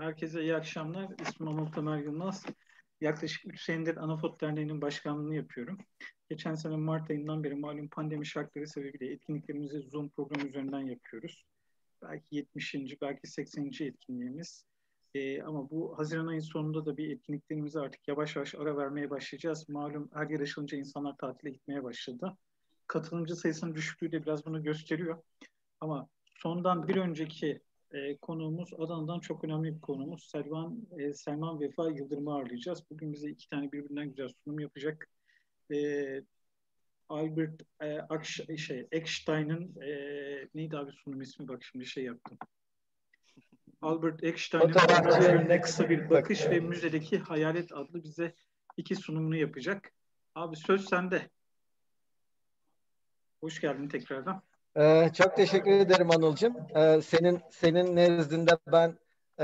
Herkese iyi akşamlar. İsmim Anıl Tamer Yılmaz. Yaklaşık 3 senedir Anafot Derneği'nin başkanlığını yapıyorum. Geçen sene Mart ayından beri malum pandemi şartları sebebiyle etkinliklerimizi Zoom programı üzerinden yapıyoruz. Belki 70. belki 80. etkinliğimiz. Ama bu Haziran ayın sonunda da bir etkinliklerimize artık yavaş yavaş ara vermeye başlayacağız. Malum her yer açılınca insanlar tatile gitmeye başladı. Katılımcı sayısının düşüklüğü de biraz bunu gösteriyor. Ama sondan bir önceki konuğumuz Adana'dan çok önemli bir konuğumuz. Selman Vefa Yıldırım'ı ağırlayacağız. Bugün bize iki tane birbirinden güzel sunum yapacak. E, Albert Eckstein'ın neydi abi sunum ismi? Bak şimdi şey yaptım. Albert Eckstein'ın fotoğraf yönüne kısa bir bakış ve müzedeki hayalet adlı bize iki sunumunu yapacak. Abi söz sende. Hoş geldin tekrardan. Çok teşekkür ederim Anıl'cığım. Senin nezdinde ben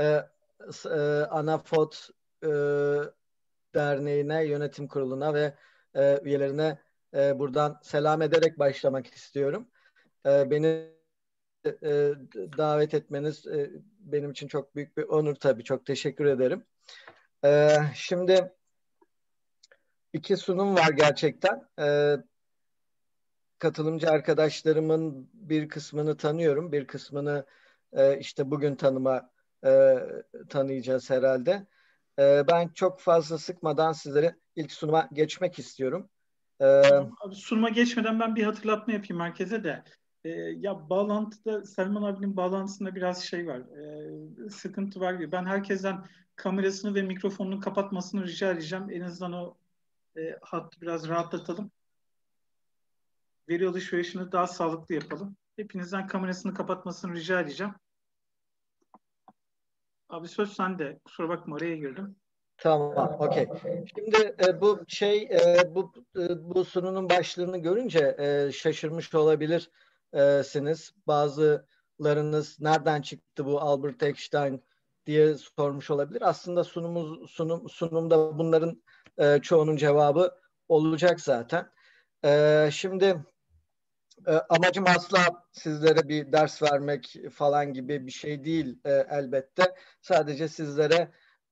Anafot Derneği'ne, yönetim kuruluna ve üyelerine buradan selam ederek başlamak istiyorum. Beni davet etmeniz benim için çok büyük bir onur tabii. Çok teşekkür ederim. Şimdi iki sunum var gerçekten. Katılımcı arkadaşlarımın bir kısmını tanıyorum. Bir kısmını işte bugün tanıyacağız herhalde. Ben çok fazla sıkmadan sizlere ilk sunuma geçmek istiyorum. Abi, sunuma geçmeden ben bir hatırlatma yapayım herkese de. Ya bağlantıda Selman abinin bağlantısında biraz şey var. Sıkıntı var. Ben herkesten kamerasını ve mikrofonunu kapatmasını rica edeceğim. En azından o hattı biraz rahatlatalım. Veri alışverişini daha sağlıklı yapalım. Hepinizden kamerasını kapatmasını rica edeceğim. Abi söz sende. Kusura bakma araya girdim. Tamam, okey. Şimdi bu sununun başlığını görünce şaşırmış olabilirsiniz. Bazılarınız nereden çıktı bu Albert Einstein diye sormuş olabilir. Aslında sunumda bunların çoğunun cevabı olacak zaten. Şimdi amacım asla sizlere bir ders vermek falan gibi bir şey değil elbette. Sadece sizlere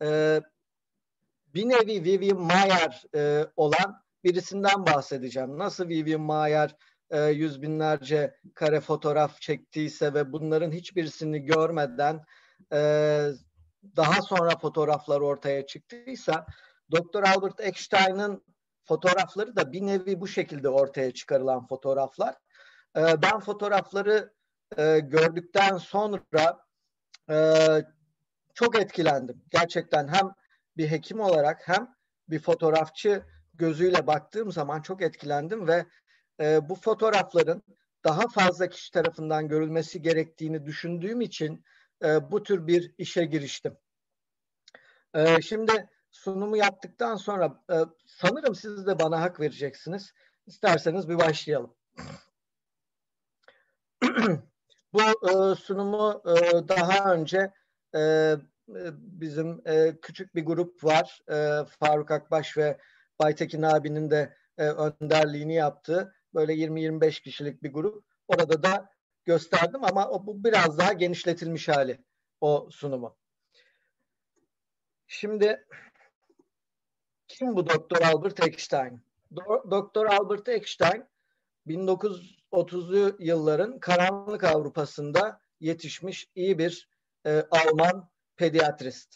bir nevi Vivian Maier olan birisinden bahsedeceğim. Nasıl Vivian Maier yüz binlerce kare fotoğraf çektiyse ve bunların hiçbirisini görmeden daha sonra fotoğraflar ortaya çıktıysa, Dr. Albert Eckstein'ın fotoğrafları da bir nevi bu şekilde ortaya çıkarılan fotoğraflar. Ben fotoğrafları gördükten sonra çok etkilendim. Gerçekten hem bir hekim olarak hem bir fotoğrafçı gözüyle baktığım zaman çok etkilendim ve bu fotoğrafların daha fazla kişi tarafından görülmesi gerektiğini düşündüğüm için bu tür bir işe giriştim. Şimdi sunumu yaptıktan sonra sanırım siz de bana hak vereceksiniz. İsterseniz bir başlayalım. Bu sunumu daha önce bizim küçük bir grup var. Faruk Akbaş ve Baytekin abinin de önderliğini yaptığı böyle 20-25 kişilik bir grup. Orada da gösterdim ama bu biraz daha genişletilmiş hali o sunumu. Şimdi kim bu Dr. Albert Eckstein? Dr. Albert Eckstein 1930'lu yılların karanlık Avrupa'sında yetişmiş iyi bir Alman pediatrist.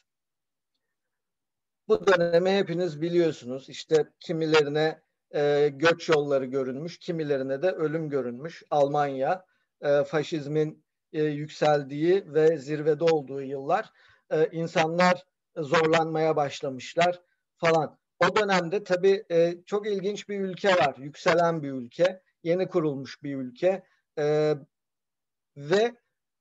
Bu dönemi hepiniz biliyorsunuz. İşte kimilerine göç yolları görünmüş, kimilerine de ölüm görünmüş. Almanya faşizmin yükseldiği ve zirvede olduğu yıllar. İnsanlar zorlanmaya başlamışlar falan. O dönemde tabii çok ilginç bir ülke var. Yükselen bir ülke, yeni kurulmuş bir ülke ve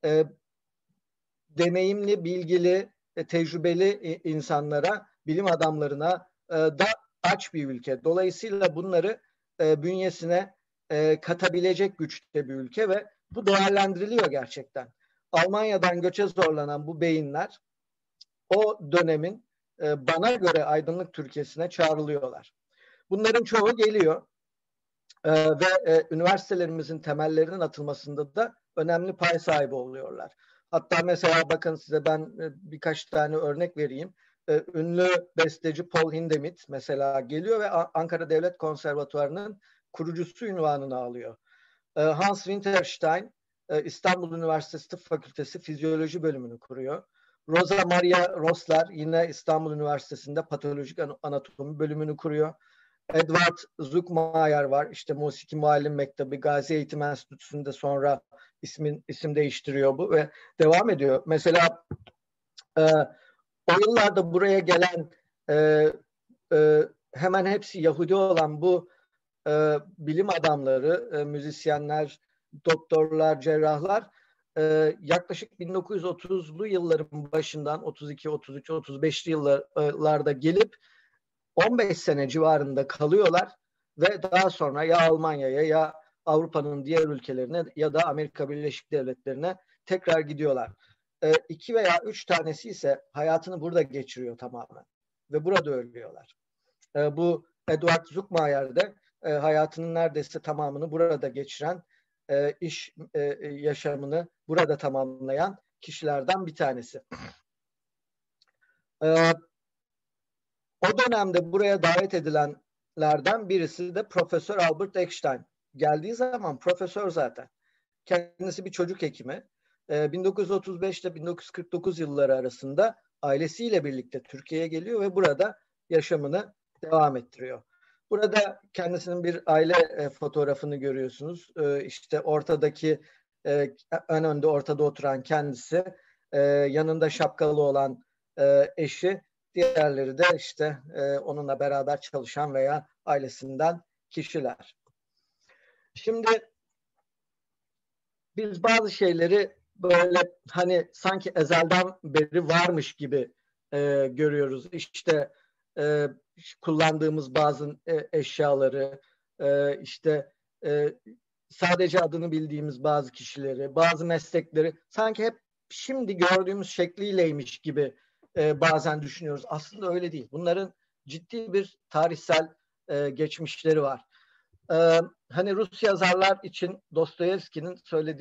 deneyimli, bilgili, tecrübeli insanlara, bilim adamlarına da aç bir ülke. Dolayısıyla bunları bünyesine katabilecek güçte bir ülke ve bu değerlendiriliyor gerçekten. Almanya'dan göçe zorlanan bu beyinler o dönemin bana göre aydınlık Türkiye'sine çağrılıyorlar. Bunların çoğu geliyor. Ve üniversitelerimizin temellerinin atılmasında da önemli pay sahibi oluyorlar. Hatta mesela bakın size ben birkaç tane örnek vereyim. Ünlü besteci Paul Hindemith mesela geliyor ve Ankara Devlet Konservatuvarı'nın kurucusu unvanını alıyor. Hans Winterstein İstanbul Üniversitesi Tıp Fakültesi Fizyoloji bölümünü kuruyor. Rosa Maria Rosler yine İstanbul Üniversitesi'nde Patolojik Anatomi bölümünü kuruyor. Edward Zuckmayer var. İşte Musiki Muallim Mektebi, Gazi Eğitim Enstitüsü'nde sonra isim değiştiriyor bu ve devam ediyor. Mesela o yıllarda buraya gelen hemen hepsi Yahudi olan bu bilim adamları, müzisyenler, doktorlar, cerrahlar yaklaşık 1930'lu yılların başından 32, 33, 35'li yıllarda gelip 15 sene civarında kalıyorlar ve daha sonra ya Almanya'ya ya Avrupa'nın diğer ülkelerine ya da Amerika Birleşik Devletleri'ne tekrar gidiyorlar. 2 veya 3 tanesi ise hayatını burada geçiriyor tamamen ve burada ölüyorlar. Bu Edward Zuckmayer de hayatının neredeyse tamamını burada geçiren, iş yaşamını burada tamamlayan kişilerden bir tanesi. O dönemde buraya davet edilenlerden birisi de Profesör Albert Eckstein. Geldiği zaman profesör zaten. Kendisi bir çocuk hekimi. 1935 ile 1949 yılları arasında ailesiyle birlikte Türkiye'ye geliyor ve burada yaşamını devam ettiriyor. Burada kendisinin bir aile fotoğrafını görüyorsunuz. İşte ortadaki, en önde ortada oturan kendisi, yanında şapkalı olan eşi, diğerleri de işte onunla beraber çalışan veya ailesinden kişiler. Şimdi biz bazı şeyleri böyle hani sanki ezelden beri varmış gibi görüyoruz. İşte kullandığımız bazı eşyaları, işte sadece adını bildiğimiz bazı kişileri, bazı meslekleri sanki hep şimdi gördüğümüz şekliyleymiş gibi bazen düşünüyoruz. Aslında öyle değil. Bunların ciddi bir tarihsel geçmişleri var. Hani Rus yazarlar için Dostoyevski'nin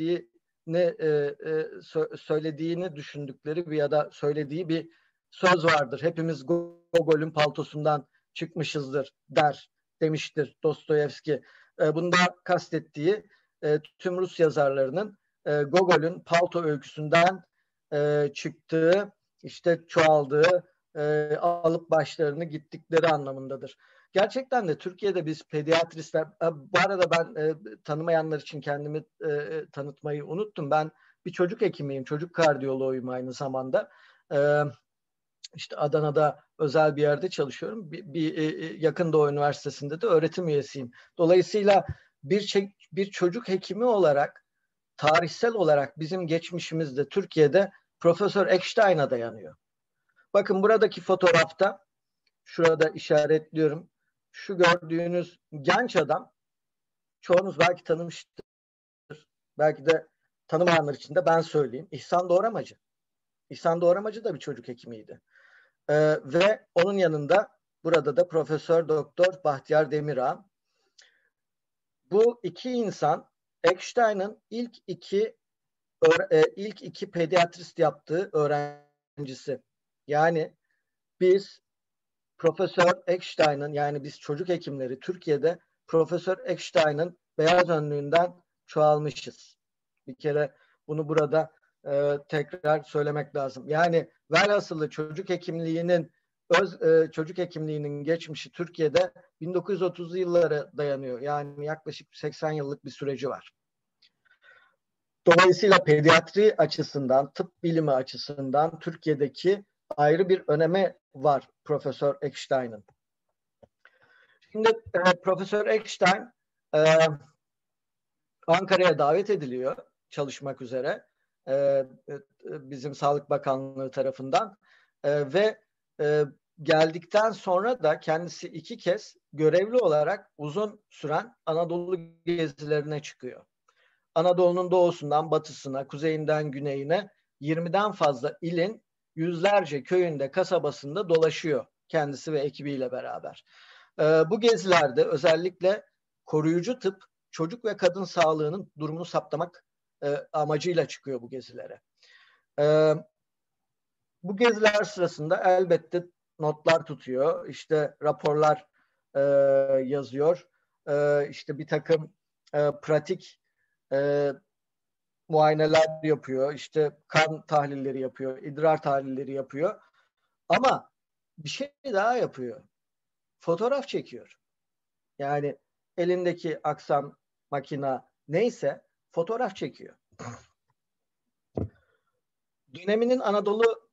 söylediğini düşündükleri ya da söylediği bir söz vardır. Hepimiz Gogol'ün paltosundan çıkmışızdır demiştir Dostoyevski. Bunda kastettiği tüm Rus yazarlarının Gogol'ün palto öyküsünden çıktığı, işte çoğaldığı, alıp başlarını gittikleri anlamındadır. Gerçekten de Türkiye'de biz pediatristler, bu arada ben tanımayanlar için kendimi tanıtmayı unuttum. Ben bir çocuk hekimiyim, çocuk kardiyoloğuyum aynı zamanda. İşte Adana'da özel bir yerde çalışıyorum. Bir Yakın Doğu Üniversitesi'nde de öğretim üyesiyim. Dolayısıyla bir çocuk hekimi olarak, tarihsel olarak bizim geçmişimizde Türkiye'de Profesör Eckstein'a dayanıyor. Bakın buradaki fotoğrafta, şurada işaretliyorum. Şu gördüğünüz genç adam, çoğunuz belki tanımıştır. Belki de tanımayanlar için de ben söyleyeyim. İhsan Doğramacı. İhsan Doğramacı da bir çocuk hekimiydi. Ve onun yanında burada da Profesör Doktor Bahtiyar Demirağ. Bu iki insan Eckstein'ın ilk iki pediatrist yaptığı öğrencisi. Yani biz Profesör Eckstein'ın, yani biz çocuk hekimleri Türkiye'de Profesör Eckstein'ın beyaz önlüğünden çoğalmışız. Bir kere bunu burada tekrar söylemek lazım. Yani velhasılı çocuk hekimliğinin geçmişi Türkiye'de 1930'lu yıllara dayanıyor. Yani yaklaşık 80 yıllık bir süreci var. Dolayısıyla pediatri açısından, tıp bilimi açısından Türkiye'deki ayrı bir önemi var Profesör Eckstein'ın. Şimdi Profesör Eckstein Ankara'ya davet ediliyor çalışmak üzere bizim Sağlık Bakanlığı tarafından ve geldikten sonra da kendisi 2 kez görevli olarak uzun süren Anadolu gezilerine çıkıyor. Anadolu'nun doğusundan batısına, kuzeyinden güneyine 20'den fazla ilin yüzlerce köyünde, kasabasında dolaşıyor kendisi ve ekibiyle beraber. Bu gezilerde özellikle koruyucu tıp, çocuk ve kadın sağlığının durumunu saptamak amacıyla çıkıyor bu gezilere. Bu geziler sırasında elbette notlar tutuyor, işte raporlar yazıyor, işte bir takım pratik muayeneler yapıyor, işte kan tahlilleri yapıyor, idrar tahlilleri yapıyor. Ama bir şey daha yapıyor. Fotoğraf çekiyor. Yani elindeki aksam, makina neyse fotoğraf çekiyor. Döneminin Anadolu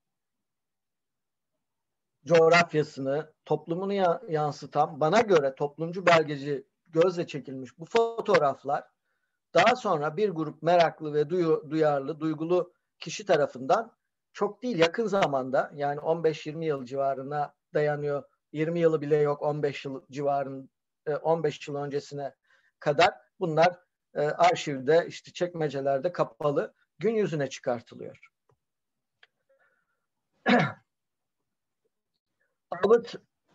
coğrafyasını, toplumunu yansıtan, bana göre toplumcu belgeci gözle çekilmiş bu fotoğraflar daha sonra bir grup meraklı ve duyarlı, duygulu kişi tarafından çok değil yakın zamanda, yani 15-20 yıl civarına dayanıyor. 20 yılı bile yok, 15 yıl civarın, 15 yıl öncesine kadar bunlar arşivde, işte çekmecelerde kapalı, gün yüzüne çıkartılıyor. Albert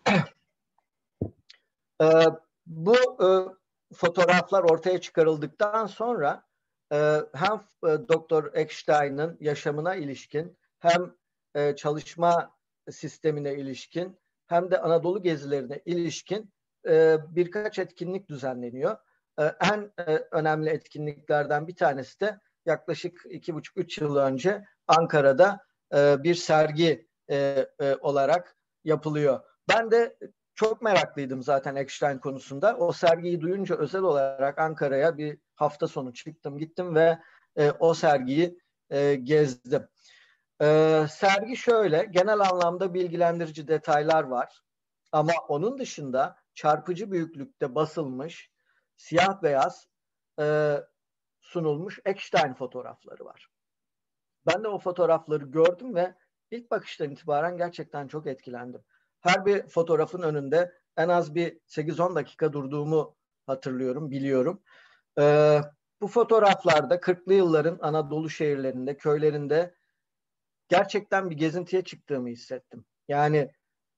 bu fotoğraflar ortaya çıkarıldıktan sonra hem Dr. Eckstein'ın yaşamına ilişkin, hem çalışma sistemine ilişkin, hem de Anadolu gezilerine ilişkin birkaç etkinlik düzenleniyor. En önemli etkinliklerden bir tanesi de yaklaşık 2,5-3 yıl önce Ankara'da bir sergi olarak yapılıyor. Ben de çok meraklıydım zaten Eckstein konusunda. O sergiyi duyunca özel olarak Ankara'ya bir hafta sonu gittim ve o sergiyi gezdim. Sergi şöyle, genel anlamda bilgilendirici detaylar var. Ama onun dışında çarpıcı büyüklükte basılmış, siyah beyaz sunulmuş Eckstein fotoğrafları var. Ben de o fotoğrafları gördüm ve ilk bakıştan itibaren gerçekten çok etkilendim. Her bir fotoğrafın önünde en az bir 8-10 dakika durduğumu hatırlıyorum, biliyorum. Bu fotoğraflarda 40'lı yılların Anadolu şehirlerinde, köylerinde gerçekten bir gezintiye çıktığımı hissettim. Yani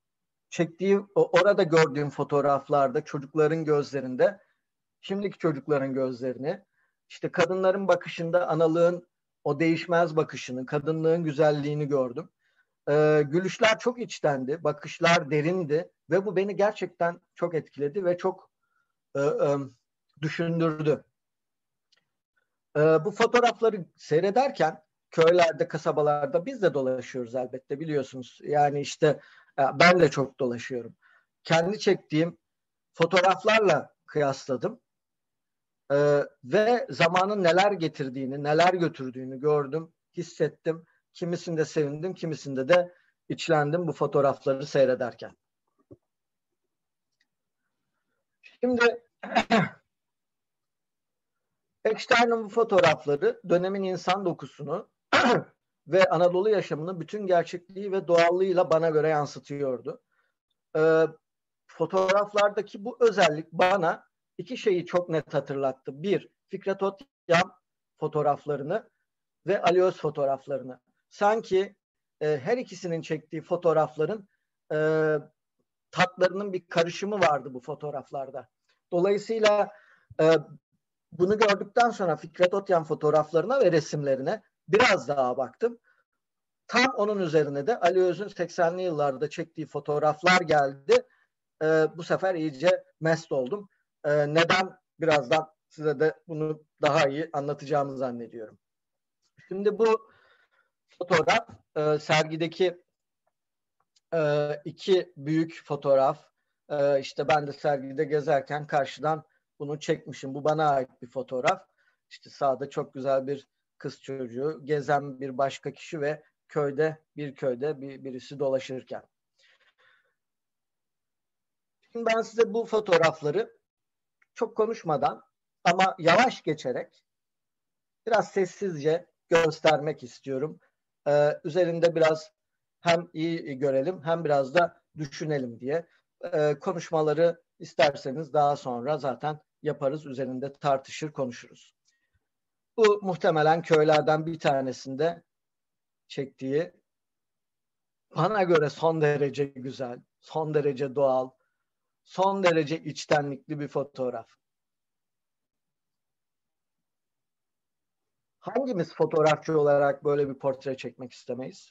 orada gördüğüm fotoğraflarda çocukların gözlerinde, şimdiki çocukların gözlerini, işte kadınların bakışında analığın o değişmez bakışını, kadınlığın güzelliğini gördüm. Gülüşler çok içtendi, bakışlar derindi ve bu beni gerçekten çok etkiledi ve çok düşündürdü. Bu fotoğrafları seyrederken köylerde, kasabalarda biz de dolaşıyoruz elbette, biliyorsunuz. Yani işte ben de çok dolaşıyorum. Kendi çektiğim fotoğraflarla kıyasladım. Ve zamanın neler getirdiğini, neler götürdüğünü gördüm, hissettim. Kimisinde sevindim, kimisinde de içlendim bu fotoğrafları seyrederken. Şimdi Eckstein'ın bu fotoğrafları dönemin insan dokusunu ve Anadolu yaşamını bütün gerçekliği ve doğallığıyla bana göre yansıtıyordu. Fotoğraflardaki bu özellik bana iki şeyi çok net hatırlattı. Bir, Fikret Otyam fotoğraflarını ve Ali Öz fotoğraflarını. Sanki her ikisinin çektiği fotoğrafların tatlarının bir karışımı vardı bu fotoğraflarda. Dolayısıyla bunu gördükten sonra Fikret Otyam fotoğraflarına ve resimlerine biraz daha baktım. Tam onun üzerine de Ali Öz'ün 80'li yıllarda çektiği fotoğraflar geldi. Bu sefer iyice mest oldum. Neden? Birazdan size de bunu daha iyi anlatacağımı zannediyorum. Şimdi bu fotoğraf sergideki iki büyük fotoğraf. İşte ben de sergide gezerken karşıdan bunu çekmişim. Bu bana ait bir fotoğraf. İşte sağda çok güzel bir kız çocuğu, gezen bir başka kişi ve bir köyde birisi dolaşırken. Şimdi ben size bu fotoğrafları çok konuşmadan ama yavaş geçerek biraz sessizce göstermek istiyorum. Üzerinde biraz hem iyi görelim hem biraz da düşünelim diye. Konuşmaları isterseniz daha sonra zaten yaparız. Üzerinde tartışır, konuşuruz. Bu muhtemelen köylerden bir tanesinde çektiği, bana göre son derece güzel, son derece doğal, son derece içtenlikli bir fotoğraf. Hangimiz fotoğrafçı olarak böyle bir portre çekmek istemeyiz?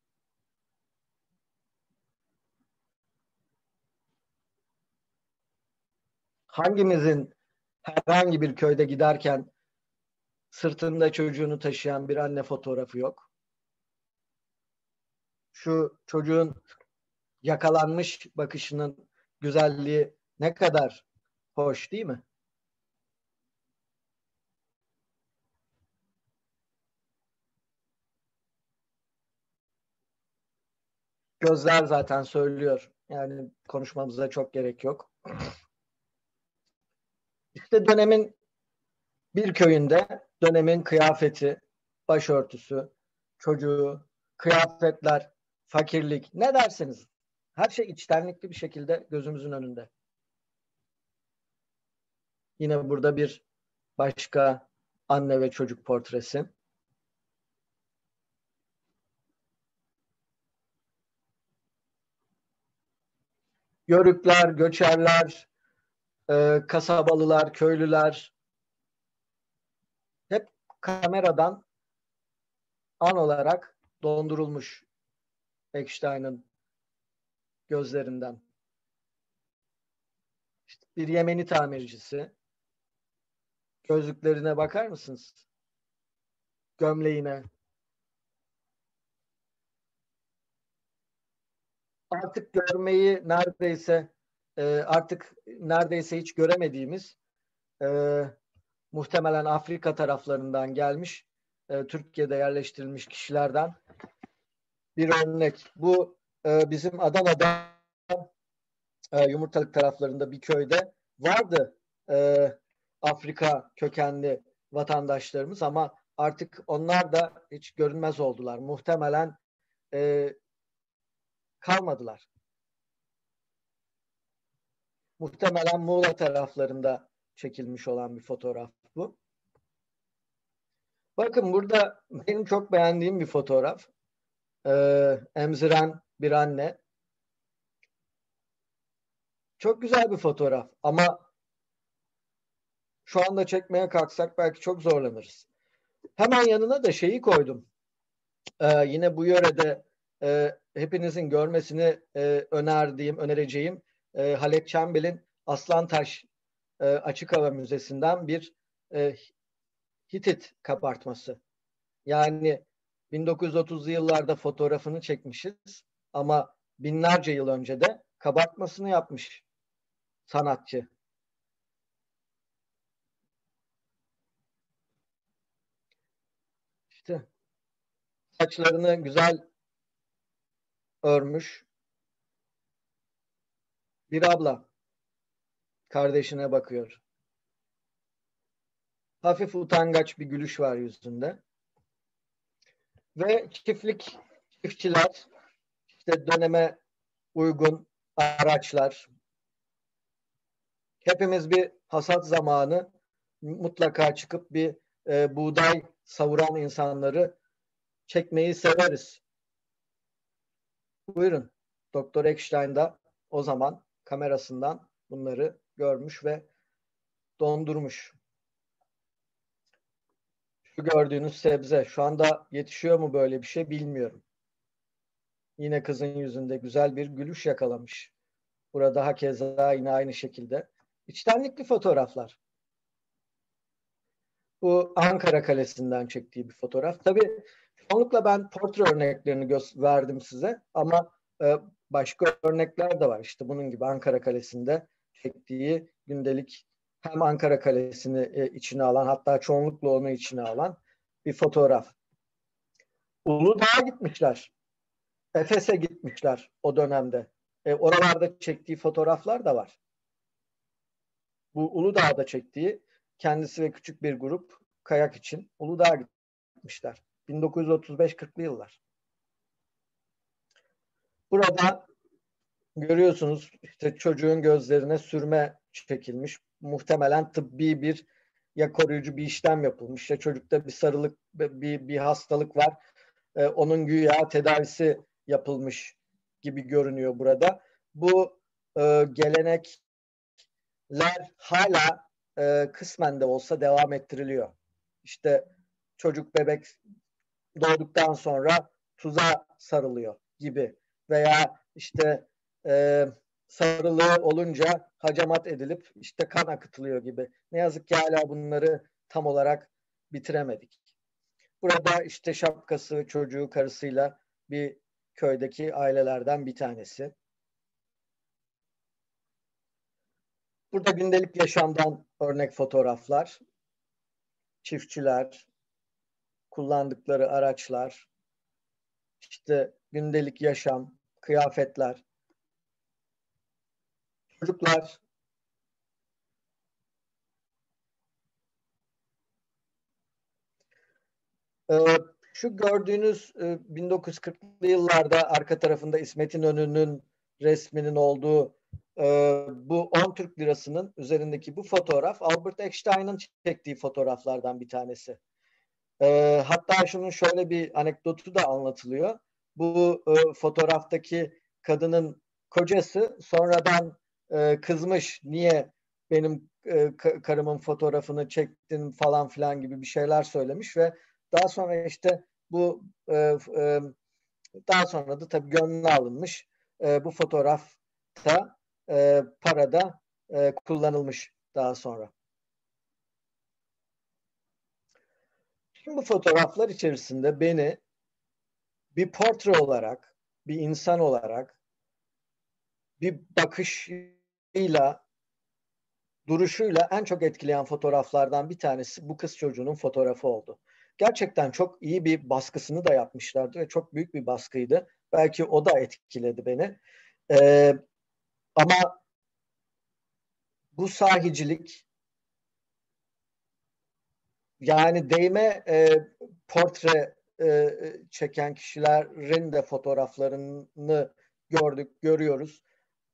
Hangimizin herhangi bir köyde giderken sırtında çocuğunu taşıyan bir anne fotoğrafı yok? Şu çocuğun yakalanmış bakışının güzelliği ne kadar hoş, değil mi? Gözler zaten söylüyor. Yani konuşmamıza çok gerek yok. İşte dönemin bir köyünde dönemin kıyafeti, başörtüsü, çocuğu, kıyafetler, fakirlik, ne derseniz her şey içtenlikli bir şekilde gözümüzün önünde. Yine burada bir başka anne ve çocuk portresi. Yörükler, göçerler, kasabalılar, köylüler hep kameradan an olarak dondurulmuş Eckstein'ın gözlerinden. İşte bir Yemeni tamircisi. Gözlüklerine bakar mısınız? Gömleğine. Artık görmeyi neredeyse hiç göremediğimiz muhtemelen Afrika taraflarından gelmiş Türkiye'de yerleştirilmiş kişilerden bir örnek. Bu bizim Adana'da Yumurtalık taraflarında bir köyde vardı Afrika kökenli vatandaşlarımız ama artık onlar da hiç görünmez oldular. Muhtemelen kalmadılar. Muhtemelen Muğla taraflarında çekilmiş olan bir fotoğraf bu. Bakın burada benim çok beğendiğim bir fotoğraf. Emziren bir anne. Çok güzel bir fotoğraf ama şu anda çekmeye kalksak belki çok zorlanırız. Hemen yanına da şeyi koydum. Yine bu yörede hepinizin görmesini önereceğim Halep Çembel'in Aslantaş Açık Hava Müzesi'nden bir Hitit kabartması. Yani 1930'lu yıllarda fotoğrafını çekmişiz ama binlerce yıl önce de kabartmasını yapmış sanatçı. İşte saçlarını güzel örmüş bir abla kardeşine bakıyor. Hafif utangaç bir gülüş var yüzünde. Ve çiftçiler, işte döneme uygun araçlar. Hepimiz bir hasat zamanı mutlaka çıkıp bir buğday savuran insanları çekmeyi severiz. Buyurun. Doktor Eckstein da o zaman kamerasından bunları görmüş ve dondurmuş. Şu gördüğünüz sebze şu anda yetişiyor mu böyle bir şey bilmiyorum. Yine kızın yüzünde güzel bir gülüş yakalamış. Burada hakeza yine aynı şekilde. İçtenlikli fotoğraflar. Bu Ankara Kalesi'nden çektiği bir fotoğraf. Tabii çoğunlukla ben portre örneklerini verdim size ama başka örnekler de var. İşte bunun gibi Ankara Kalesi'nde çektiği gündelik hem Ankara Kalesi'ni içine alan hatta çoğunlukla onu içine alan bir fotoğraf. Uludağ'a gitmişler. Efes'e gitmişler o dönemde. Oralarda çektiği fotoğraflar da var. Bu Uludağ'da çektiği kendisi ve küçük bir grup kayak için Uludağ'a gitmişler. 1935-40'lı yıllar. Burada görüyorsunuz işte çocuğun gözlerine sürme çekilmiş. Muhtemelen tıbbi bir ya koruyucu bir işlem yapılmış ya çocukta bir sarılık bir hastalık var. Onun güya tedavisi yapılmış gibi görünüyor burada. Bu gelenek hala kısmen de olsa devam ettiriliyor. İşte çocuk bebek doğduktan sonra tuza sarılıyor gibi veya işte sarılığı olunca hacamat edilip işte kan akıtılıyor gibi. Ne yazık ki hala bunları tam olarak bitiremedik. Burada işte şapkası, çocuğu, karısıyla bir köydeki ailelerden bir tanesi. Burada gündelik yaşamdan örnek fotoğraflar, çiftçiler, kullandıkları araçlar, işte gündelik yaşam, kıyafetler, çocuklar. Şu gördüğünüz 1940'lı yıllarda arka tarafında İsmet İnönü'nün resminin olduğu bu 10 Türk lirasının üzerindeki bu fotoğraf Albert Einstein'ın çektiği fotoğraflardan bir tanesi. Hatta şunun şöyle bir anekdotu da anlatılıyor. Bu fotoğraftaki kadının kocası sonradan kızmış, niye benim karımın fotoğrafını çektin falan filan gibi bir şeyler söylemiş ve daha sonra işte bu daha sonra da tabii gönlüne alınmış. Bu fotoğrafta parada kullanılmış daha sonra. Şimdi bu fotoğraflar içerisinde beni bir portre olarak, bir insan olarak, bir bakışıyla, duruşuyla en çok etkileyen fotoğraflardan bir tanesi bu kız çocuğunun fotoğrafı oldu. Gerçekten çok iyi bir baskısını da yapmışlardı ve çok büyük bir baskıydı. Belki o da etkiledi beni. Ama bu sahicilik, yani değme portre çeken kişilerin de fotoğraflarını görüyoruz.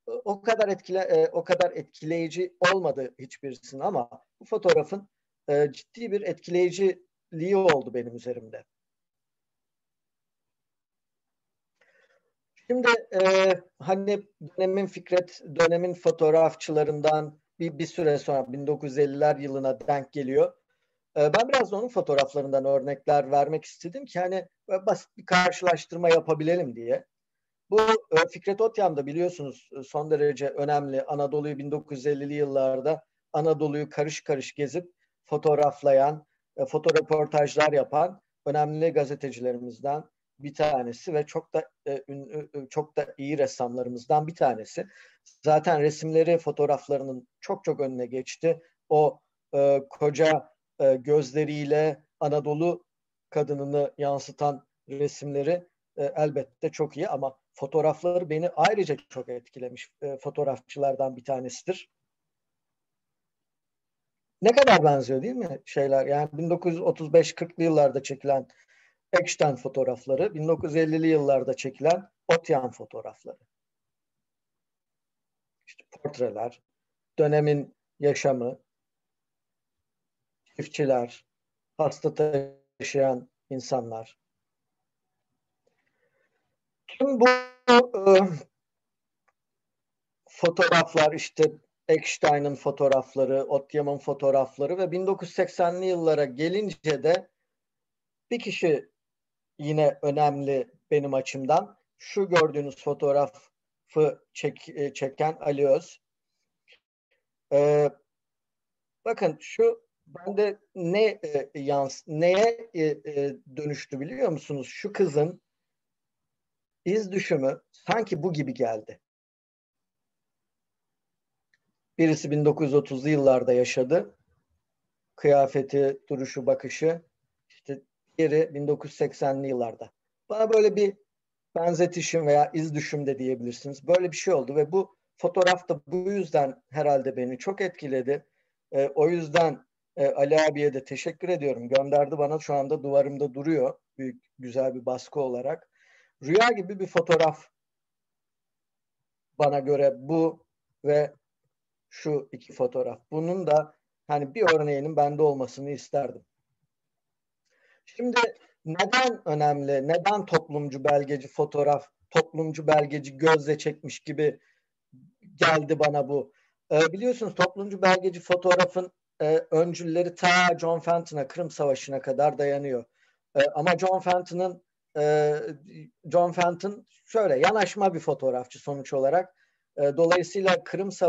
O kadar etkileyici olmadı hiçbirisinin ama bu fotoğrafın ciddi bir etkileyiciliği oldu benim üzerimde. Şimdi hani dönemin fotoğrafçılarından bir süre sonra 1950'ler yılına denk geliyor. Ben biraz da onun fotoğraflarından örnekler vermek istedim ki hani basit bir karşılaştırma yapabilelim diye. Bu Fikret Otyam da biliyorsunuz son derece önemli. Anadolu'yu 1950'li yıllarda Anadolu'yu karış karış gezip fotoğraflayan, fotoreportajlar yapan önemli gazetecilerimizden bir tanesi ve çok da iyi ressamlarımızdan bir tanesi. Zaten resimleri fotoğraflarının çok çok önüne geçti. O koca gözleriyle Anadolu kadınını yansıtan resimleri elbette çok iyi ama fotoğrafları beni ayrıca çok etkilemiş fotoğrafçılardan bir tanesidir. Ne kadar benziyor değil mi şeyler? Yani 1935-40'lı yıllarda çekilen Ekstein fotoğrafları, 1950'li yıllarda çekilen Otyan fotoğrafları. İşte portreler, dönemin yaşamı, çiftçiler, hasta taşıyan insanlar. Tüm bu fotoğraflar işte Ekstein'ın fotoğrafları, Otyam'ın fotoğrafları ve 1980'li yıllara gelince de bir kişi yine önemli benim açımdan. Şu gördüğünüz fotoğrafı çeken Ali Öz. Bakın şu bende neye dönüştü biliyor musunuz? Şu kızın iz düşümü sanki bu gibi geldi. Birisi 1930'lu yıllarda yaşadı. Kıyafeti, duruşu, bakışı. İşte diğeri 1980'li yıllarda. Bana böyle bir benzetişim veya iz düşüm de diyebilirsiniz. Böyle bir şey oldu ve bu fotoğraf da bu yüzden herhalde beni çok etkiledi. O yüzden Ali abiye de teşekkür ediyorum. Gönderdi bana, şu anda duvarımda duruyor. Büyük, güzel bir baskı olarak. Rüya gibi bir fotoğraf bana göre bu ve şu iki fotoğraf. Bunun da hani bir örneğinin bende olmasını isterdim. Şimdi neden önemli? Neden toplumcu belgeci fotoğraf, toplumcu belgeci gözle çekmiş gibi geldi bana bu? Biliyorsunuz toplumcu belgeci fotoğrafın öncülleri ta John Fenton'a, Kırım Savaşı'na kadar dayanıyor. Ama John Fenton şöyle yanaşma bir fotoğrafçı sonuç olarak. Dolayısıyla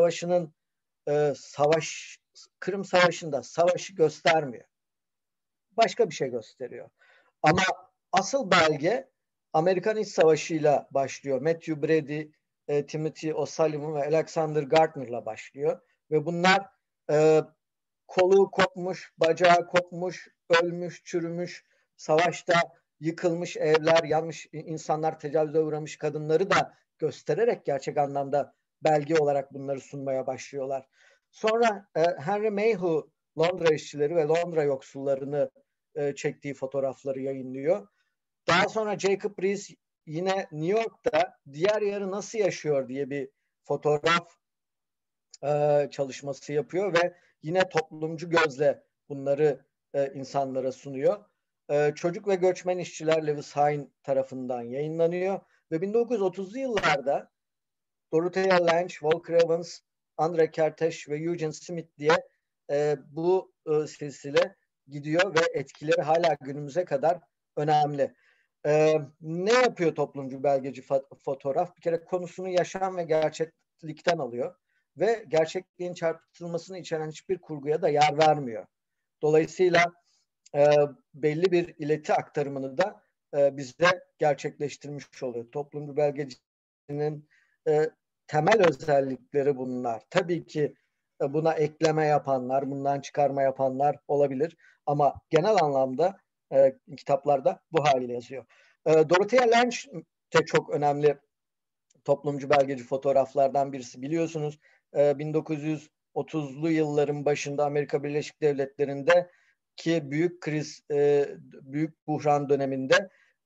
Kırım Savaşı'nda savaşı göstermiyor. Başka bir şey gösteriyor. Ama asıl belge Amerikan İç Savaşı'yla başlıyor. Matthew Brady, Timothy O'Sullivan ve Alexander Gardner'la başlıyor. Ve bunlar kolu kopmuş, bacağı kopmuş, ölmüş, çürümüş, savaşta yıkılmış evler, yanmış insanlar, tecavüze uğramış kadınları da göstererek gerçek anlamda belge olarak bunları sunmaya başlıyorlar. Sonra Henry Mayhew Londra işçileri ve Londra yoksullarını çektiği fotoğrafları yayınlıyor. Daha sonra Jacob Riis yine New York'ta diğer yarı nasıl yaşıyor diye bir fotoğraf çalışması yapıyor ve yine toplumcu gözle bunları insanlara sunuyor. Çocuk ve Göçmen İşçiler Lewis Hine tarafından yayınlanıyor ve 1930'lu yıllarda Dorothea Lange, Walker Evans, Andre Kertész ve Eugene Smith diye bu silsile gidiyor ve etkileri hala günümüze kadar önemli. Ne yapıyor toplumcu belgeci fotoğraf? Bir kere konusunu yaşam ve gerçeklikten alıyor ve gerçekliğin çarpıtılmasını içeren hiçbir kurguya da yer vermiyor. Dolayısıyla belli bir ileti aktarımını da bize gerçekleştirmiş oluyor. Toplumcu belgecinin temel özellikleri bunlar. Tabii ki buna ekleme yapanlar, bundan çıkarma yapanlar olabilir ama genel anlamda kitaplarda bu haliyle yazıyor. Dorothea Lange de çok önemli toplumcu belgeci fotoğraflardan birisi. Biliyorsunuz 1930'lu yılların başında Amerika Birleşik Devletleri'nde ki büyük kriz, büyük buhran döneminde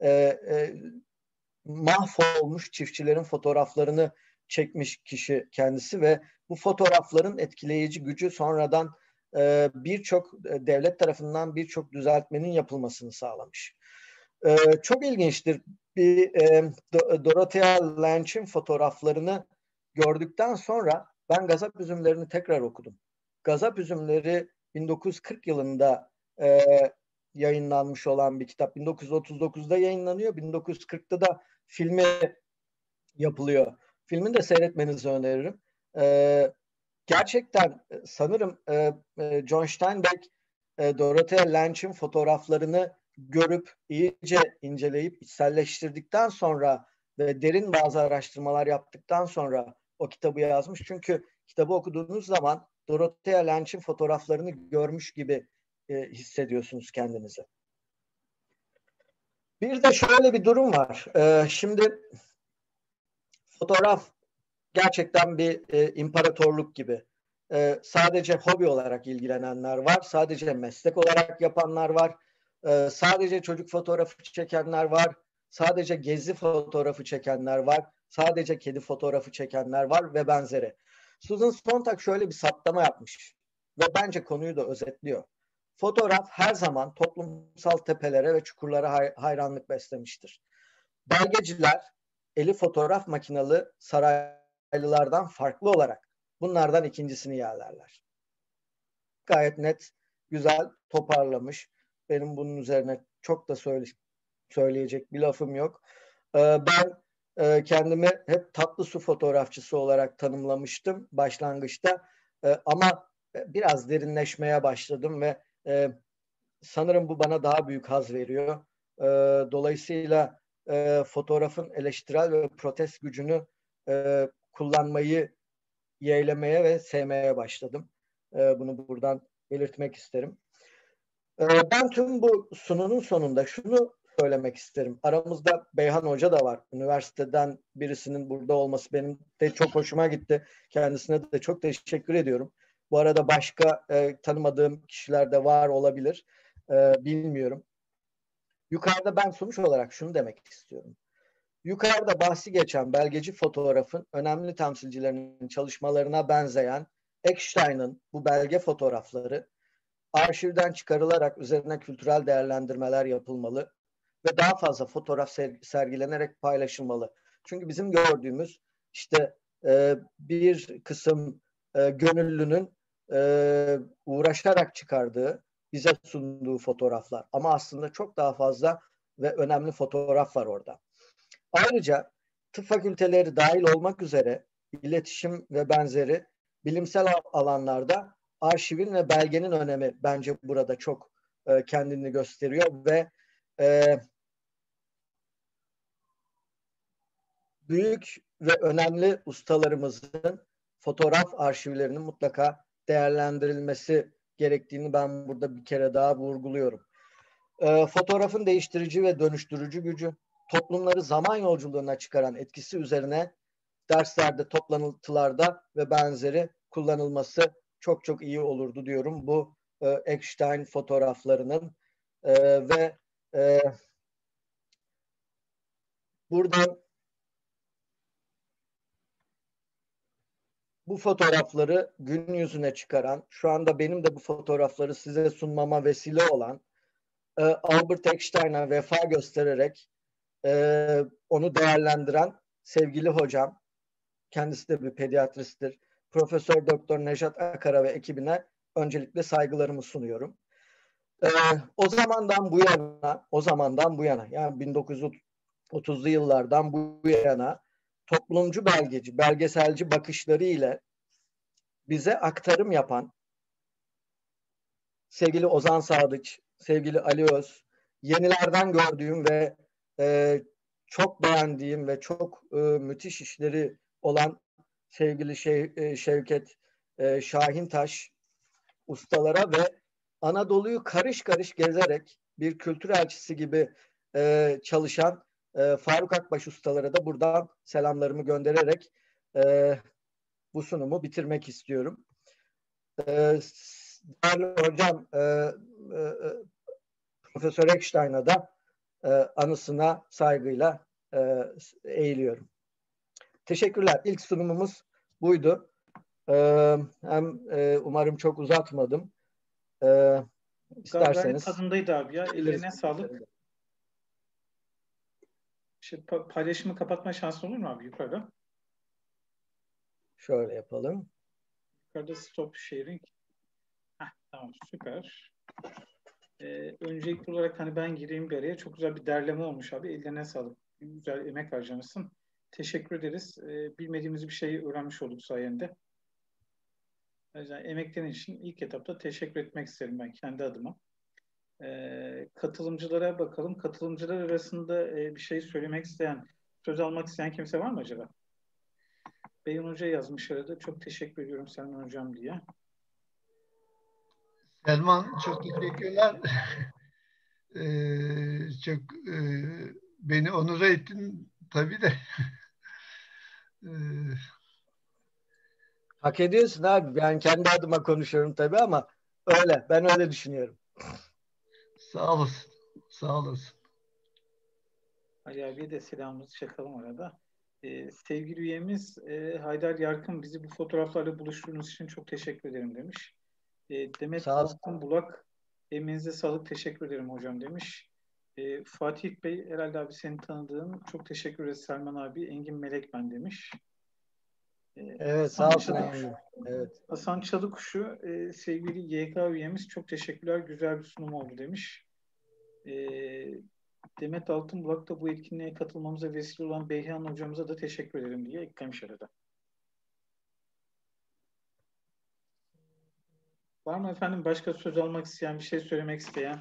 mahvolmuş çiftçilerin fotoğraflarını çekmiş kişi kendisi ve bu fotoğrafların etkileyici gücü sonradan birçok devlet tarafından birçok düzeltmenin yapılmasını sağlamış. Çok ilginçtir. Dorothea Lange'in fotoğraflarını gördükten sonra ben Gazap Üzümlerini tekrar okudum. Gazap Üzümleri 1940 yılında yayınlanmış olan bir kitap. 1939'da yayınlanıyor. 1940'ta da filmi yapılıyor. Filmini de seyretmenizi öneririm. Gerçekten sanırım John Steinbeck Dorothea Lange'in fotoğraflarını görüp iyice inceleyip içselleştirdikten sonra ve derin bazı araştırmalar yaptıktan sonra o kitabı yazmış. Çünkü kitabı okuduğunuz zaman Dorothea Lange'in fotoğraflarını görmüş gibi hissediyorsunuz kendinizi. Bir de şöyle bir durum var. Şimdi fotoğraf gerçekten bir imparatorluk gibi. Sadece hobi olarak ilgilenenler var. Sadece meslek olarak yapanlar var. Sadece çocuk fotoğrafı çekenler var. Sadece gezi fotoğrafı çekenler var. Sadece kedi fotoğrafı çekenler var ve benzeri. Susan Sontag şöyle bir saptama yapmış ve bence konuyu da özetliyor. Fotoğraf her zaman toplumsal tepelere ve çukurlara hayranlık beslemiştir. Belgeciler eli fotoğraf makinalı saraylılardan farklı olarak bunlardan ikincisini yerlerler. Gayet net, güzel toparlamış. Benim bunun üzerine çok da söyleyecek bir lafım yok. Ben kendimi hep tatlı su fotoğrafçısı olarak tanımlamıştım başlangıçta. Ama biraz derinleşmeye başladım ve sanırım bu bana daha büyük haz veriyor. Dolayısıyla fotoğrafın eleştirel ve protest gücünü kullanmayı yeğlemeye ve sevmeye başladım. Bunu buradan belirtmek isterim. Ben tüm bu sununun sonunda şunu söylemek isterim. Aramızda Beyhan Hoca da var. Üniversiteden birisinin burada olması benim de çok hoşuma gitti. Kendisine de çok teşekkür ediyorum. Bu arada başka tanımadığım kişiler de var olabilir. Bilmiyorum. Yukarıda ben sonuç olarak şunu demek istiyorum. Yukarıda bahsi geçen belgeci fotoğrafın önemli temsilcilerinin çalışmalarına benzeyen Eckstein'ın bu belge fotoğrafları arşivden çıkarılarak üzerine kültürel değerlendirmeler yapılmalı ve daha fazla fotoğraf sergilenerek paylaşılmalı. Çünkü bizim gördüğümüz işte bir kısım gönüllünün uğraşarak çıkardığı, bize sunduğu fotoğraflar. Ama aslında çok daha fazla ve önemli fotoğraf var orada. Ayrıca tıp fakülteleri dahil olmak üzere iletişim ve benzeri bilimsel alanlarda arşivin ve belgenin önemi bence burada çok kendini gösteriyor ve büyük ve önemli ustalarımızın fotoğraf arşivlerinin mutlaka değerlendirilmesi gerektiğini ben burada bir kere daha vurguluyorum. Fotoğrafın değiştirici ve dönüştürücü gücü, toplumları zaman yolculuğuna çıkaran etkisi üzerine derslerde, toplantılarda ve benzeri kullanılması çok çok iyi olurdu diyorum. Bu Eckstein fotoğraflarının ve buradan bu fotoğrafları gün yüzüne çıkaran, şu anda benim de bu fotoğrafları size sunmama vesile olan Albert Eckstein'a vefa göstererek onu değerlendiren sevgili hocam, kendisi de bir pediatristtir, Profesör Doktor Nejat Akara ve ekibine öncelikle saygılarımı sunuyorum. O zamandan bu yana yani 1930'lu yıllardan bu yana toplumcu belgeci, belgeselci bakışları ile bize aktarım yapan sevgili Ozan Sadıç, sevgili Ali Öz, yenilerden gördüğüm ve çok beğendiğim ve çok müthiş işleri olan sevgili Şevket Şahintaş ustalara ve Anadolu'yu karış karış gezerek bir kültür elçisi gibi çalışan Faruk Akbaş ustalara da buradan selamlarımı göndererek bu sunumu bitirmek istiyorum. Değerli hocam Profesör Eckstein'a da anısına saygıyla eğiliyorum. Teşekkürler. İlk sunumumuz buydu. Hem umarım çok uzatmadım. İsterseniz. Gayet tadındaydı abi ya. Ellerine sağlık. Paylaşımı kapatma şansı olur mu abi yukarıda? Şöyle yapalım. Yukarıda stop sharing. Tamam, süper. Öncelikli olarak hani ben gireyim bir araya. Çok güzel bir derleme olmuş abi. Ellerine sağlık. Güzel emek harcamışsın. Teşekkür ederiz. Bilmediğimiz bir şeyi öğrenmiş olduk sayende. Yani emeklerin için ilk etapta teşekkür etmek isterim ben kendi adıma. Katılımcılara bakalım. Katılımcılar arasında bir şey söylemek isteyen, söz almak isteyen kimse var mı acaba? Beyhan Hoca yazmış arada. Çok teşekkür ediyorum Selman Hocam diye. Selman çok teşekkürler. Çok beni onur ettin tabii de. Hak ediyorsun abi. Ben kendi adıma konuşuyorum tabii ama öyle. Ben öyle düşünüyorum. Sağ olasın. Sağ olasın. Ali abiye de selamımızı çakalım arada. Sevgili üyemiz Haydar Yarkın bizi bu fotoğraflarla buluşturduğunuz için çok teşekkür ederim demiş. Demet Altınbulak emeğinize sağlık, teşekkür ederim hocam demiş. Fatih Bey herhalde abi seni tanıdığım, çok teşekkür ederiz Selman abi. Engin Melek ben demiş. Evet sağ olsun. Evet. Hasan Çalıkuşu sevgili YK üyemiz çok teşekkürler, güzel bir sunum oldu demiş. Demet Altınbulak da bu etkinliğe katılmamıza vesile olan Beyhan hocamıza da teşekkür ederim diye eklemiş arada. Var mı efendim başka söz almak isteyen, bir şey söylemek isteyen?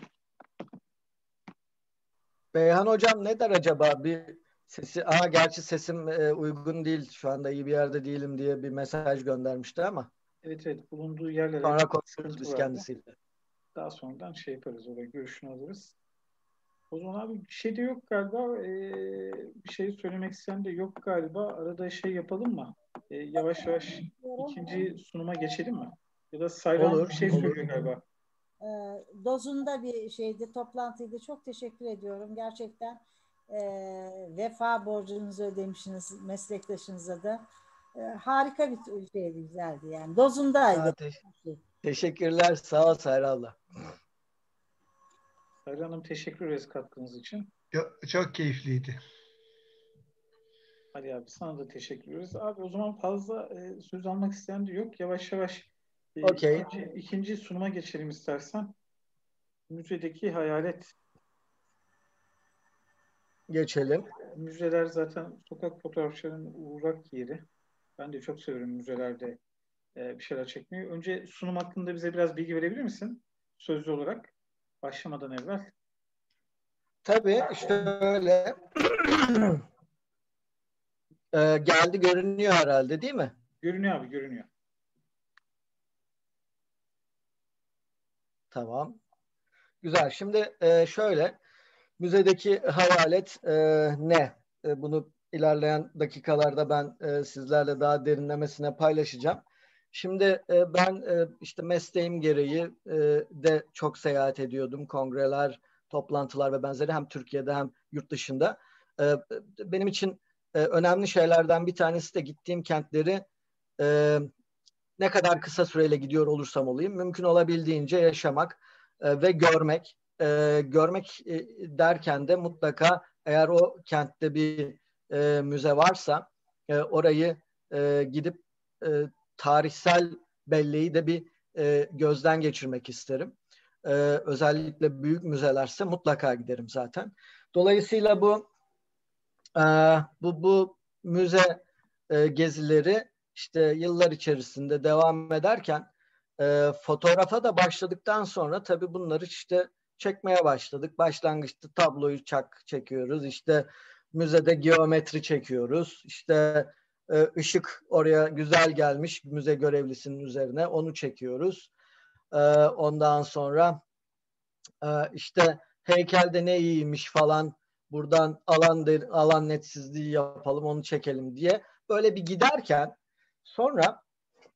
Beyhan hocam ne der acaba? Bir sesi, gerçi sesim uygun değil. Şu anda iyi bir yerde değilim diye bir mesaj göndermişti ama. Evet, bulunduğu yerle sonra konuşuruz biz kendisiyle. Daha sonradan şey yaparız, oraya görüşünü alırız. O zaman abi bir şey de yok galiba. Bir şey söylemek isteyen de yok galiba. Arada şey yapalım mı? Yavaş yavaş ikinci sunuma geçelim mi? Ya da Sayran bir şey söylüyor galiba. Dozunda bir şeydi, toplantıydı. Çok teşekkür ediyorum. Gerçekten vefa borcunuzu ödemişsiniz meslektaşınıza da. Harika bir şeydi, güzeldi yani. Dozundaydı. Teşekkürler. Sağ ol Sayra abla. Sayra Hanım teşekkür ederiz katkınız için. Çok keyifliydi. Ali abi sana da teşekkür ederiz. Abi o zaman fazla söz almak isteyen de yok. Yavaş yavaş Okey, ikinci sunuma geçelim istersen. Müzedeki hayalet. geçelim. Müzeler zaten sokak fotoğrafçılarının uğrak yeri. Ben de çok severim müzelerde bir şeyler çekmeyi. Önce sunum hakkında bize biraz bilgi verebilir misin? Sözlü olarak başlamadan evvel. Tabii işte öyle. Geldi görünüyor herhalde değil mi? Görünüyor abi, görünüyor. Tamam. Güzel. Şimdi şöyle, müzedeki hayalet ne? Bunu ilerleyen dakikalarda ben sizlerle daha derinlemesine paylaşacağım. Şimdi ben işte mesleğim gereği de çok seyahat ediyordum. Kongreler, toplantılar ve benzeri hem Türkiye'de hem yurt dışında. Benim için önemli şeylerden bir tanesi de gittiğim kentleri ne kadar kısa süreyle gidiyor olursam olayım mümkün olabildiğince yaşamak ve görmek. Görmek derken de mutlaka eğer o kentte bir müze varsa orayı gidip tarihsel belleği de bir gözden geçirmek isterim. Özellikle büyük müzelerse mutlaka giderim zaten. Dolayısıyla bu müze gezileri işte yıllar içerisinde devam ederken fotoğrafa da başladıktan sonra tabii bunları işte çekmeye başladık. Başlangıçta tabloyu çekiyoruz. İşte müzede geometri çekiyoruz. İşte ışık oraya güzel gelmiş müze görevlisinin üzerine onu çekiyoruz. Ondan sonra işte heykelde ne iyiymiş falan buradan alan netsizliği yapalım onu çekelim diye böyle bir giderken sonra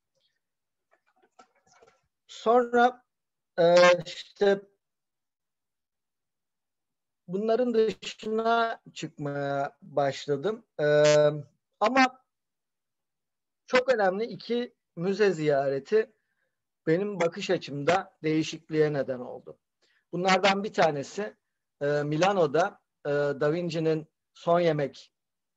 işte bunların dışına çıkmaya başladım. Ama çok önemli iki müze ziyareti benim bakış açımda değişikliğe neden oldu. Bunlardan bir tanesi Milano'da Da Vinci'nin Son Yemek.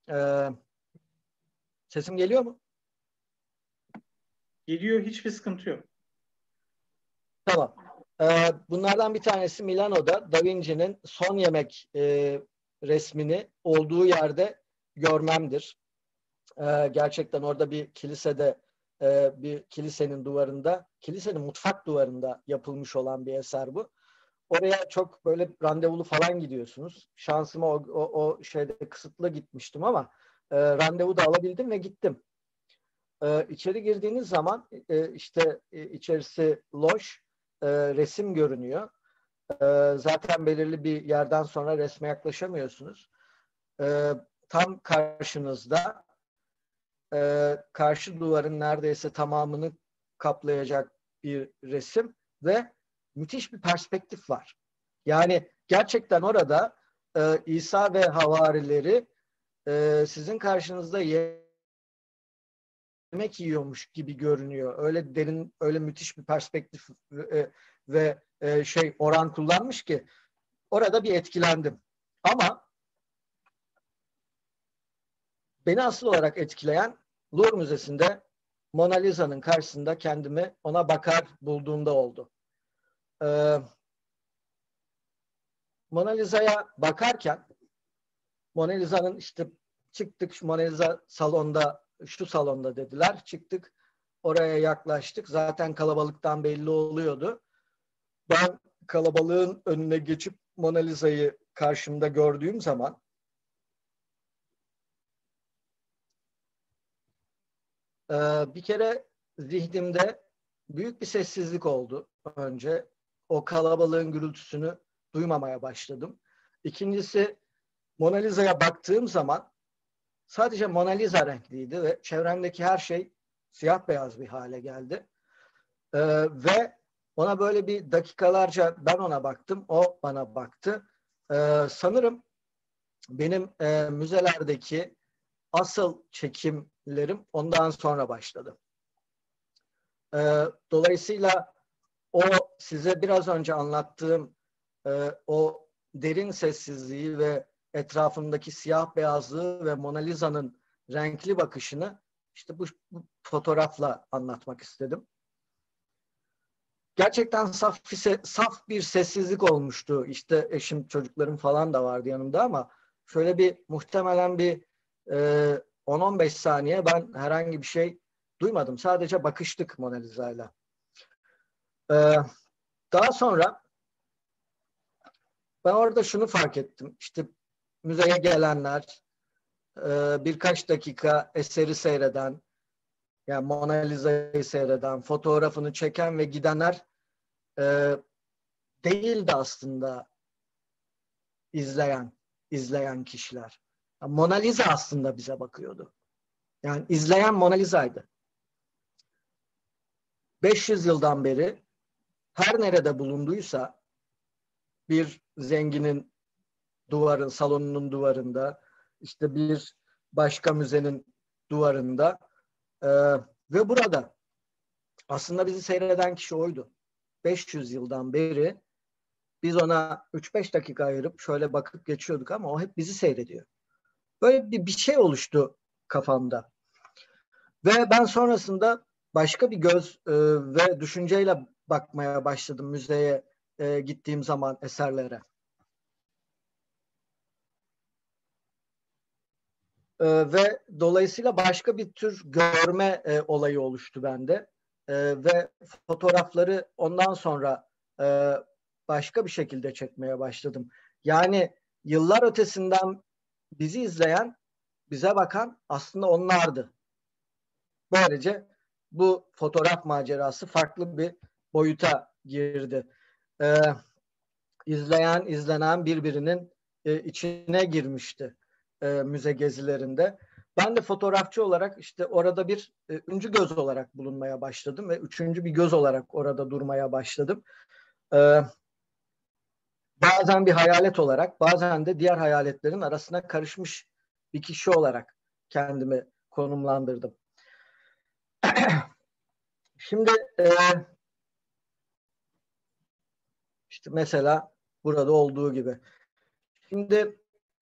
Sesim geliyor mu? Geliyor, hiçbir sıkıntı yok. Tamam. Bunlardan bir tanesi Milano'da Da Vinci'nin Son Yemek resmini olduğu yerde görmemdir. Gerçekten orada bir kilisede, bir kilisenin duvarında, kilisenin mutfak duvarında yapılmış olan bir eser bu. Oraya çok böyle randevulu falan gidiyorsunuz. Şansıma o şeyde kısıtlı gitmiştim ama randevu da alabildim ve gittim. İçeri girdiğiniz zaman işte içerisi loş, resim görünüyor. Zaten belirli bir yerden sonra resme yaklaşamıyorsunuz. Tam karşınızda karşı duvarın neredeyse tamamını kaplayacak bir resim ve müthiş bir perspektif var. Yani gerçekten orada İsa ve havarileri sizin karşınızda yemek yiyormuş gibi görünüyor. Öyle derin, öyle müthiş bir perspektif ve oran kullanmış ki orada bir etkilendim. Ama beni asıl olarak etkileyen Louvre Müzesi'nde Mona Lisa'nın karşısında kendimi ona bakar bulduğumda oldu. Mona Lisa'ya bakarken Mona Lisa'nın işte çıktık Mona Lisa salonda şu salonda dediler. Çıktık oraya yaklaştık. Zaten kalabalıktan belli oluyordu. Ben kalabalığın önüne geçip Mona Lisa'yı karşımda gördüğüm zaman bir kere zihnimde büyük bir sessizlik oldu önce. O kalabalığın gürültüsünü duymamaya başladım. İkincisi Mona Lisa'ya baktığım zaman sadece Mona Lisa renkliydi ve çevremdeki her şey siyah beyaz bir hale geldi. Ve ona böyle bir dakikalarca ben ona baktım, o bana baktı. Sanırım benim müzelerdeki asıl çekimlerim ondan sonra başladı. Dolayısıyla o size biraz önce anlattığım o derin sessizliği ve etrafımdaki siyah beyazlığı ve Mona Lisa'nın renkli bakışını işte bu fotoğrafla anlatmak istedim. Gerçekten saf bir sessizlik olmuştu. İşte eşim, çocuklarım falan da vardı yanımda ama şöyle bir muhtemelen bir 10-15 saniye ben herhangi bir şey duymadım. Sadece bakıştık Mona Lisa'yla. Daha sonra ben orada şunu fark ettim. İşte müzeye gelenler, birkaç dakika eseri seyreden, yani Mona Lisa'yı seyreden, fotoğrafını çeken ve gidenler değildi aslında izleyen kişiler. Yani Mona Lisa aslında bize bakıyordu. Yani izleyen Mona Lisa'ydı. 500 yıldan beri her nerede bulunduysa bir zenginin salonunun duvarında, işte bir başka müzenin duvarında ve burada aslında bizi seyreden kişi oydu. 500 yıldan beri biz ona 3-5 dakika ayırıp şöyle bakıp geçiyorduk ama o hep bizi seyrediyor. Böyle bir şey oluştu kafamda. Ve ben sonrasında başka bir göz ve düşünceyle bakmaya başladım müzeye gittiğim zaman eserlere. Ve dolayısıyla başka bir tür görme olayı oluştu bende. Ve fotoğrafları ondan sonra başka bir şekilde çekmeye başladım. Yani yıllar ötesinden bizi izleyen, bize bakan aslında onlardı. Böylece bu fotoğraf macerası farklı bir boyuta girdi. İzlenen birbirinin içine girmişti müze gezilerinde. Ben de fotoğrafçı olarak işte orada bir üçüncü göz olarak bulunmaya başladım ve üçüncü bir göz olarak orada durmaya başladım. Bazen bir hayalet olarak, bazen de diğer hayaletlerin arasına karışmış bir kişi olarak kendimi konumlandırdım. Şimdi işte mesela burada olduğu gibi. Şimdi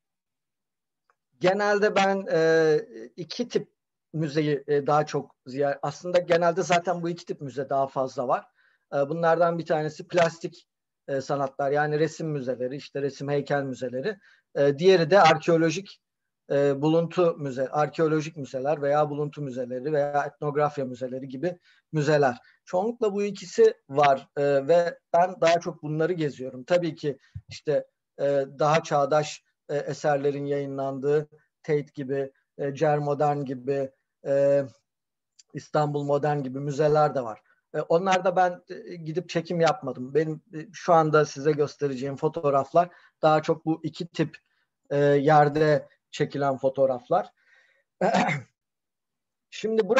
genelde ben iki tip müzeyi daha çok ziyaret. Aslında genelde zaten bu iki tip müze daha fazla var. Bunlardan bir tanesi plastik sanatlar, yani resim müzeleri, işte resim heykel müzeleri. Diğeri de arkeolojik arkeolojik müzeler veya buluntu müzeleri veya etnografya müzeleri gibi müzeler. Çoğunlukla bu ikisi var ve ben daha çok bunları geziyorum. Tabii ki işte daha çağdaş eserlerin yayınlandığı Tate gibi, Cermodern gibi, İstanbul Modern gibi müzeler de var. Onlarda ben gidip çekim yapmadım. Benim şu anda size göstereceğim fotoğraflar daha çok bu iki tip yerde çekilen fotoğraflar. Şimdi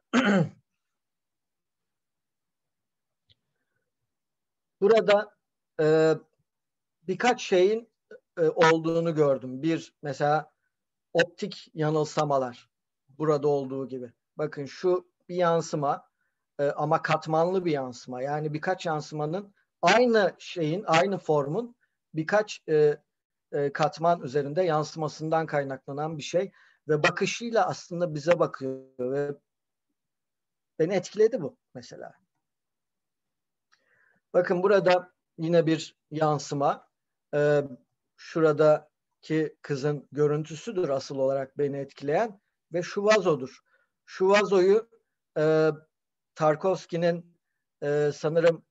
burada birkaç şeyin olduğunu gördüm. Bir, mesela optik yanılsamalar burada olduğu gibi. Bakın şu bir yansıma ama katmanlı bir yansıma. Yani birkaç yansımanın aynı şeyin, aynı formun birkaç katman üzerinde yansımasından kaynaklanan bir şey ve bakışıyla aslında bize bakıyor ve beni etkiledi bu mesela. Bakın burada yine bir yansıma. Şuradaki kızın görüntüsüdür asıl olarak beni etkileyen ve şu vazodur. Şu vazoyu Tarkovski'nin sanırım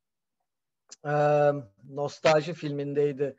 Nostalji filmindeydi.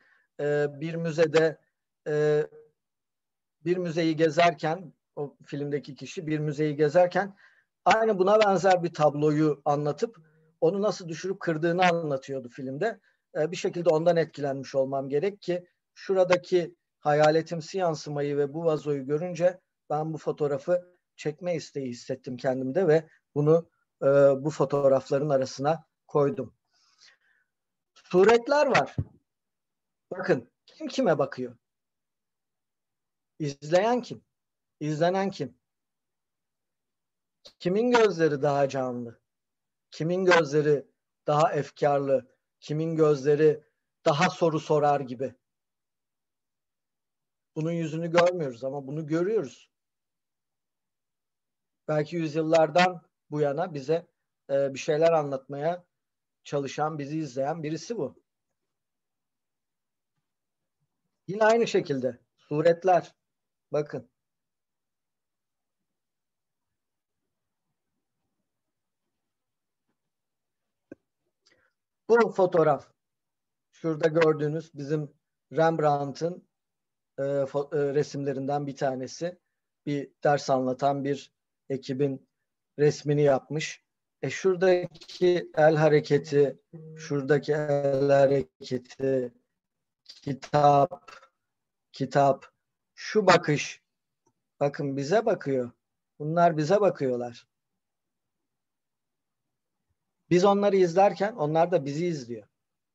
Bir müzeyi gezerken, o filmdeki kişi bir müzeyi gezerken aynı buna benzer bir tabloyu anlatıp onu nasıl düşürüp kırdığını anlatıyordu filmde. Bir şekilde ondan etkilenmiş olmam gerek ki şuradaki hayaletimsi yansımayı ve bu vazoyu görünce ben bu fotoğrafı çekme isteği hissettim kendimde ve bunu bu fotoğrafların arasına koydum. Suretler var. Bakın kim kime bakıyor? İzleyen kim? İzlenen kim? Kimin gözleri daha canlı? Kimin gözleri daha efkarlı? Kimin gözleri daha soru sorar gibi? Bunun yüzünü görmüyoruz ama bunu görüyoruz. belki yüzyıllardan bu yana bize bir şeyler anlatmaya çalışan, bizi izleyen birisi bu. Yine aynı şekilde suretler. Bakın. Bu fotoğraf, şurada gördüğünüz bizim Rembrandt'ın resimlerinden bir tanesi. Bir ders anlatan bir ekibin resmini yapmış. Şuradaki el hareketi, şuradaki el hareketi, kitap, şu bakış, bakın bize bakıyor. Bunlar bize bakıyorlar. Biz onları izlerken onlar da bizi izliyor.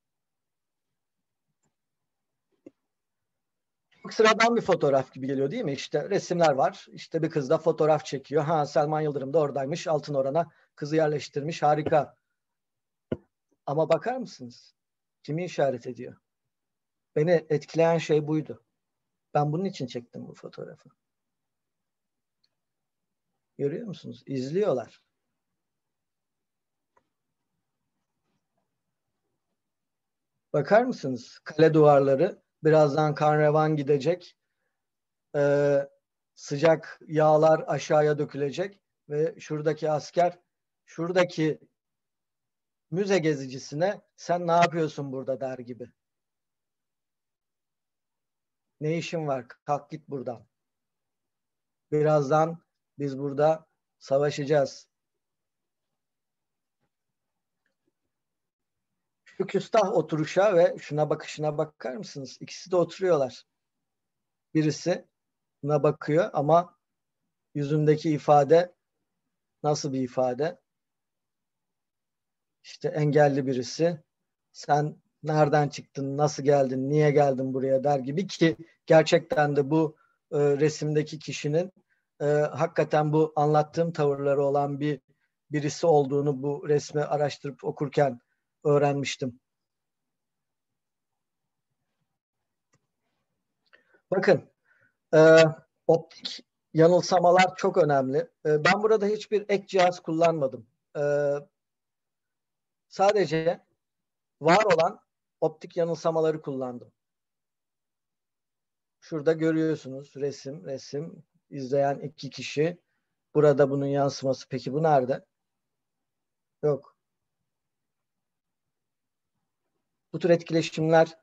Çok sıradan bir fotoğraf gibi geliyor değil mi? İşte resimler var. İşte bir kız da fotoğraf çekiyor. Ha, Selman Yıldırım da oradaymış. Altınoran'a kızı yerleştirmiş. Harika. Ama bakar mısınız? Kimi işaret ediyor? Beni etkileyen şey buydu. Ben bunun için çektim bu fotoğrafı. Görüyor musunuz? İzliyorlar. Bakar mısınız? Kale duvarları. Birazdan karnevan gidecek. Sıcak yağlar aşağıya dökülecek. Ve şuradaki asker, şuradaki müze gezicisine sen ne yapıyorsun burada der gibi. Ne işin var? Kalk git buradan. Birazdan biz burada savaşacağız. Şu küstah oturuşa ve şuna bakışına bakar mısınız? İkisi de oturuyorlar. Birisi buna bakıyor ama yüzündeki ifade nasıl bir ifade? İşte engelli birisi. Sen nereden çıktın, nasıl geldin, niye geldin buraya der gibi ki gerçekten de bu resimdeki kişinin hakikaten bu anlattığım tavırları olan birisi olduğunu bu resmi araştırıp okurken öğrenmiştim. Bakın, optik yanılsamalar çok önemli. Ben burada hiçbir ek cihaz kullanmadım. Sadece var olan optik yanılsamaları kullandım. Şurada görüyorsunuz resim izleyen iki kişi. Burada bunun yansıması. Peki bu nerede? Yok. Bu tür etkileşimler,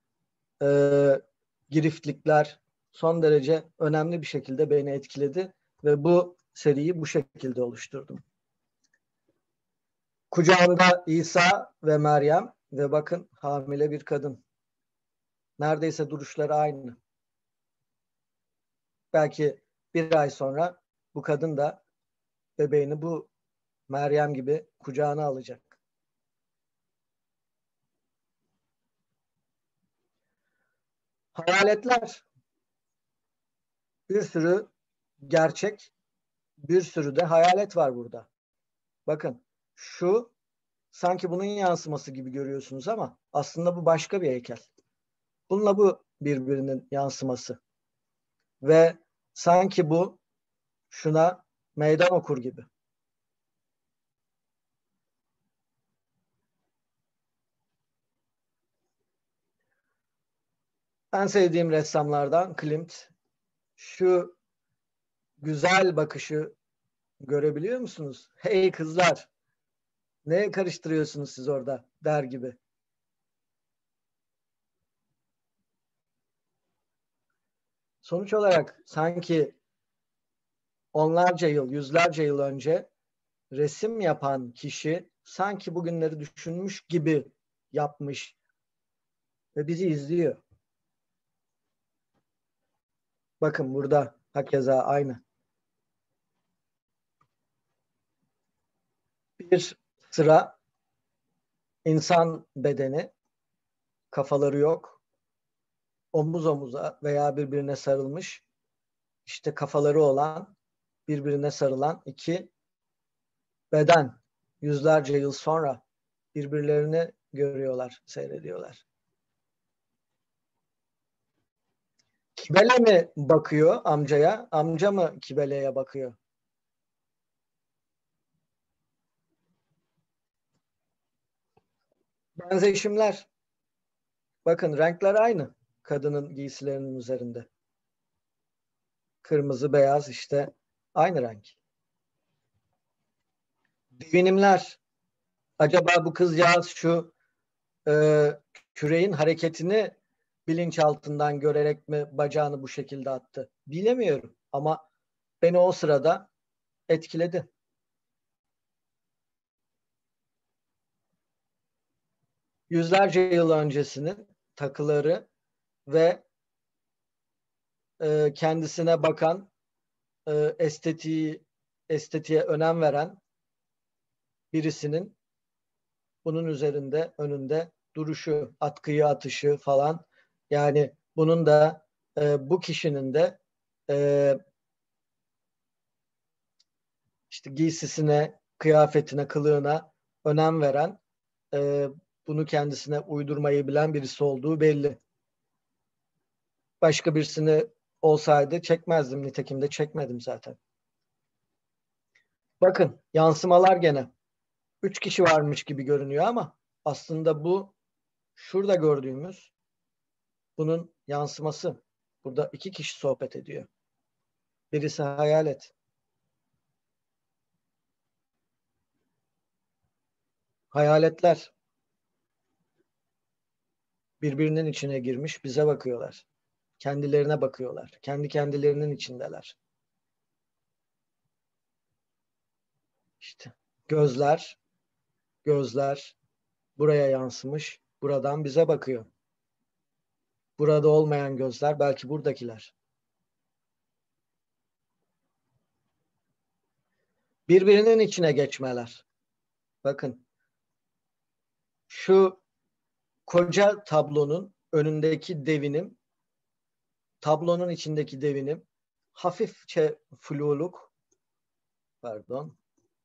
giriftlikler son derece önemli bir şekilde beni etkiledi ve bu seriyi bu şekilde oluşturdum. Kucağında İsa ve Meryem ve bakın hamile bir kadın. Neredeyse duruşları aynı. Belki bir ay sonra bu kadın da bebeğini bu Meryem gibi kucağına alacak. Hayaletler. Bir sürü gerçek, bir sürü de hayalet var burada. Bakın şu sanki bunun yansıması gibi görüyorsunuz ama aslında bu başka bir heykel. Bununla bu birbirinin yansıması. Ve sanki bu şuna meydan okur gibi. En sevdiğim ressamlardan Klimt. Şu güzel bakışı görebiliyor musunuz? Hey kızlar, ne karıştırıyorsunuz siz orada der gibi. Sonuç olarak sanki onlarca yıl, yüzlerce yıl önce resim yapan kişi sanki bugünleri düşünmüş gibi yapmış ve bizi izliyor. Bakın burada hakeza aynı. Bir sıra insan bedeni, kafaları yok, omuz omuza veya birbirine sarılmış, işte kafaları olan, birbirine sarılan iki beden yüzlerce yıl sonra birbirlerini görüyorlar, seyrediyorlar. Kibele mi bakıyor amcaya, amca mı Kibele'ye bakıyor? Benzeşimler. Bakın renkler aynı kadının giysilerinin üzerinde. Kırmızı, beyaz işte aynı renk. Devinimler. Acaba bu kızcağız şu küreğin hareketini bilinçaltından görerek mi bacağını bu şekilde attı? Bilemiyorum ama beni o sırada etkiledi. Yüzlerce yıl öncesinin takıları ve kendisine bakan, estetiğe önem veren birisinin bunun üzerinde, önünde duruşu, atkıyı atışı falan. Yani bunun da bu kişinin de işte giysisine, kıyafetine, kılığına önem veren, bunu kendisine uydurmayı bilen birisi olduğu belli. Başka birisini olsaydı çekmezdim. Nitekim de çekmedim zaten. Bakın yansımalar gene. 3 kişi varmış gibi görünüyor ama aslında bu şurada gördüğümüz bunun yansıması. Burada 2 kişi sohbet ediyor. Birisi hayalet. Hayaletler birbirinin içine girmiş bize bakıyorlar. Kendilerine bakıyorlar. Kendi kendilerinin içindeler. İşte gözler buraya yansımış. Buradan bize bakıyor. Burada olmayan gözler belki buradakiler. Birbirinin içine geçmeler. Bakın şu koca tablonun önündeki devinim, tablonun içindeki devinim, hafifçe fluluk, pardon.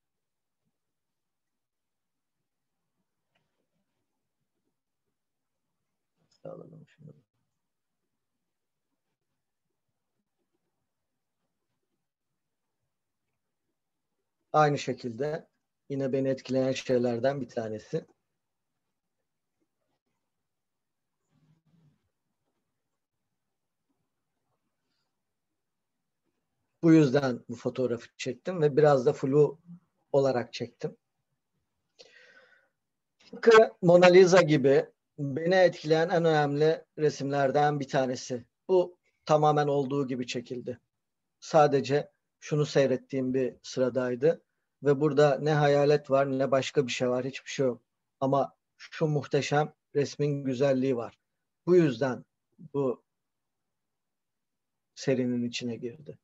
Alalım şunu. Aynı şekilde yine beni etkileyen şeylerden bir tanesi. Bu yüzden bu fotoğrafı çektim ve biraz da flu olarak çektim. Tıpkı Mona Lisa gibi beni etkileyen en önemli resimlerden bir tanesi. Bu tamamen olduğu gibi çekildi. Sadece şunu seyrettiğim bir sıradaydı ve burada ne hayalet var ne başka bir şey var, hiçbir şey yok. Ama şu muhteşem resmin güzelliği var. Bu yüzden bu serinin içine girdi.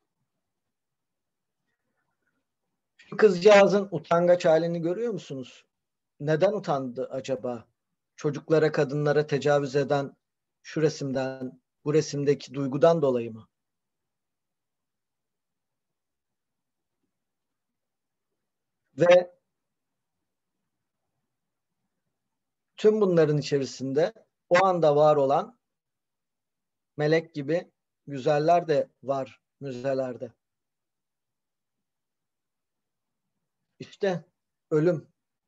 Şu kızcağızın utangaç halini görüyor musunuz? Neden utandı acaba? Çocuklara, kadınlara tecavüz eden şu resimden, bu resimdeki duygudan dolayı mı? Ve tüm bunların içerisinde o anda var olan melek gibi güzeller de var müzelerde. İşte ölüm.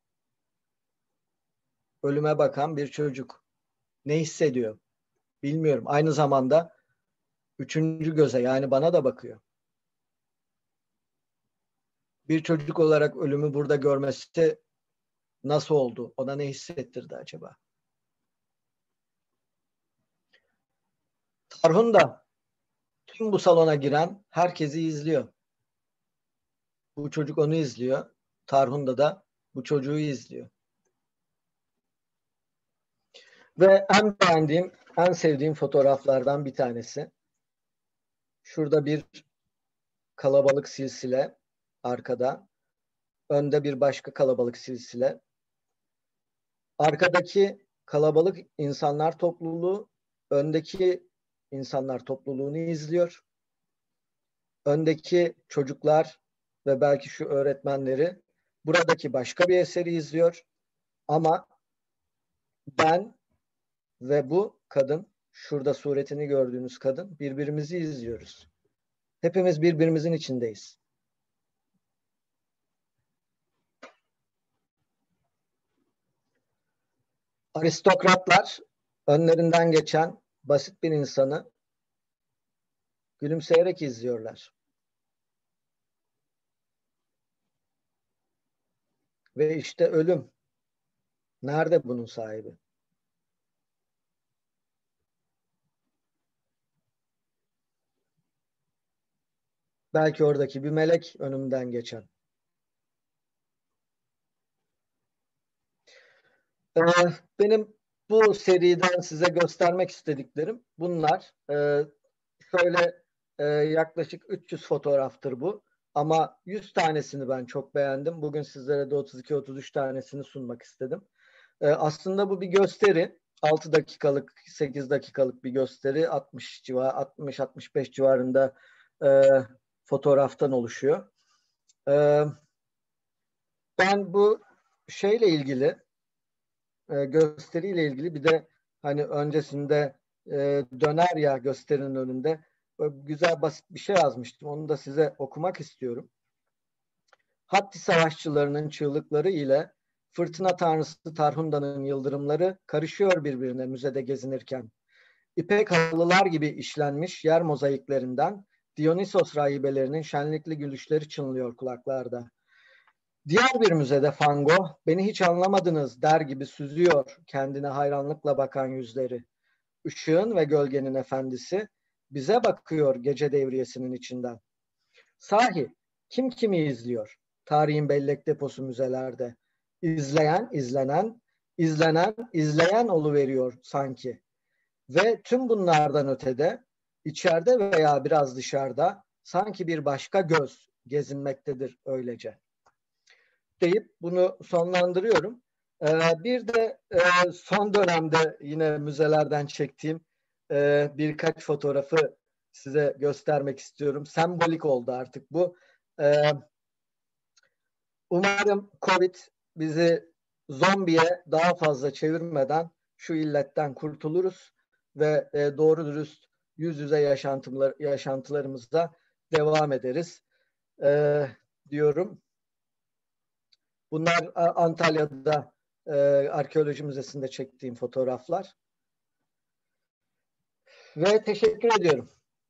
Ölüme bakan bir çocuk. Ne hissediyor? Bilmiyorum. Aynı zamanda üçüncü göze, yani bana da bakıyor. Bir çocuk olarak ölümü burada görmesi nasıl oldu? Ona ne hissettirdi acaba? Tarhun da tüm bu salona giren herkesi izliyor. Bu çocuk onu izliyor. Tarhun da bu çocuğu izliyor. Ve en beğendiğim, en sevdiğim fotoğraflardan bir tanesi. Şurada bir kalabalık silsile arkada. Önde bir başka kalabalık silsile. Arkadaki kalabalık insanlar topluluğu öndeki insanlar topluluğunu izliyor. Öndeki çocuklar ve belki şu öğretmenleri buradaki başka bir eseri izliyor. Ama ben ve bu kadın, şurada suretini gördüğünüz kadın, birbirimizi izliyoruz. Hepimiz birbirimizin içindeyiz. Aristokratlar önlerinden geçen basit bir insanı gülümseyerek izliyorlar. Ve işte ölüm. Nerede bunun sahibi? Belki oradaki bir melek önümden geçen. Benim bu seriden size göstermek istediklerim bunlar. Şöyle yaklaşık 300 fotoğraftır bu. Ama 100 tanesini ben çok beğendim. Bugün sizlere de 32-33 tanesini sunmak istedim. Aslında bu bir gösteri. 6 dakikalık, 8 dakikalık bir gösteri. 60-65 civarında fotoğraftan oluşuyor. Ben bu şeyle ilgili, gösteriyle ilgili bir de hani öncesinde döner ya gösterinin önünde güzel basit bir şey yazmıştım. Onu da size okumak istiyorum. Hatti savaşçılarının çığlıkları ile fırtına tanrısı Tarhunda'nın yıldırımları karışıyor birbirine müzede gezinirken. İpek halılar gibi işlenmiş yer mozaiklerinden Dionysos rahibelerinin şenlikli gülüşleri çınlıyor kulaklarda. Diğer bir müzede Van Gogh, beni hiç anlamadınız der gibi süzüyor kendine hayranlıkla bakan yüzleri. Işığın ve gölgenin efendisi bize bakıyor gece devriyesinin içinden. Sahi kim kimi izliyor? Tarihin bellek deposu müzelerde. İzleyen, izlenen, izlenen, izleyen oluveriyor sanki. Ve tüm bunlardan ötede, içeride veya biraz dışarıda sanki bir başka göz gezinmektedir öylece. Deyip bunu sonlandırıyorum. Bir de son dönemde yine müzelerden çektiğim birkaç fotoğrafı size göstermek istiyorum. Sembolik oldu artık bu. Umarım Covid bizi zombiye daha fazla çevirmeden şu illetten kurtuluruz ve doğru dürüst yüz yüze yaşantılarımızda devam ederiz diyorum. Bunlar Antalya'da Arkeoloji Müzesi'nde çektiğim fotoğraflar. Ve teşekkür ediyorum.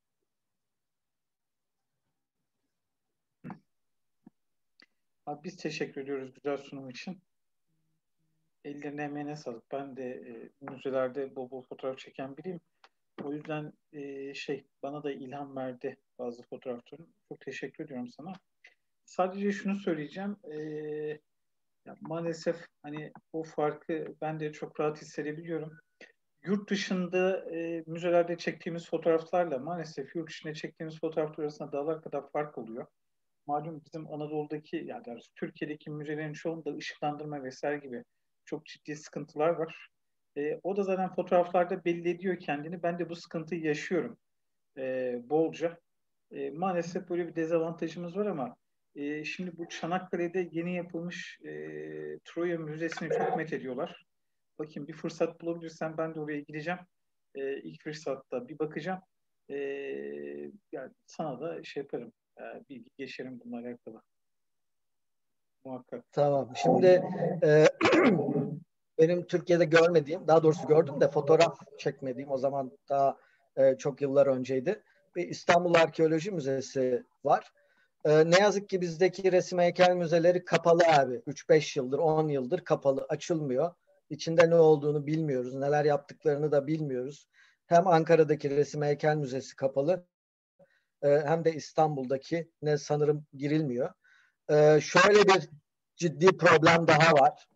Abi biz teşekkür ediyoruz güzel sunum için. Ellerine emeğine sağlık. Ben de müzelerde bol bol fotoğraf çeken biriyim. O yüzden bana da ilham verdi bazı fotoğrafların. Çok teşekkür ediyorum sana. Sadece şunu söyleyeceğim. Ya maalesef hani o farkı ben de çok rahat hissedebiliyorum. Yurt dışında müzelerde çektiğimiz fotoğraflarla maalesef yurt dışında çektiğimiz fotoğraflar arasında dağlar kadar fark oluyor. Malum bizim Anadolu'daki yani Türkiye'deki müzelerin çoğunda ışıklandırma vesaire gibi çok ciddi sıkıntılar var. O da zaten fotoğraflarda belli ediyor kendini. Ben de bu sıkıntıyı yaşıyorum bolca. Maalesef böyle bir dezavantajımız var ama şimdi bu Çanakkale'de yeni yapılmış Troya Müzesi'ni çok methediyorlar. Bakayım bir fırsat bulabilirsem ben de oraya gideceğim. İlk fırsatta bir bakacağım. E, Yani sana da şey yaparım. Bilgi geçerim bununla alakalı. Muhakkak. Tamam. Şimdi benim Türkiye'de görmediğim, daha doğrusu gördüm de fotoğraf çekmediğim, o zaman daha çok yıllar önceydi. Bir İstanbul Arkeoloji Müzesi var. Ne yazık ki bizdeki resim heykel müzeleri kapalı abi. 3-5 yıldır, 10 yıldır kapalı, açılmıyor. İçinde ne olduğunu bilmiyoruz, neler yaptıklarını da bilmiyoruz. Hem Ankara'daki Resim Heykel Müzesi kapalı, hem de İstanbul'daki ne sanırım girilmiyor. Şöyle bir ciddi problem daha var.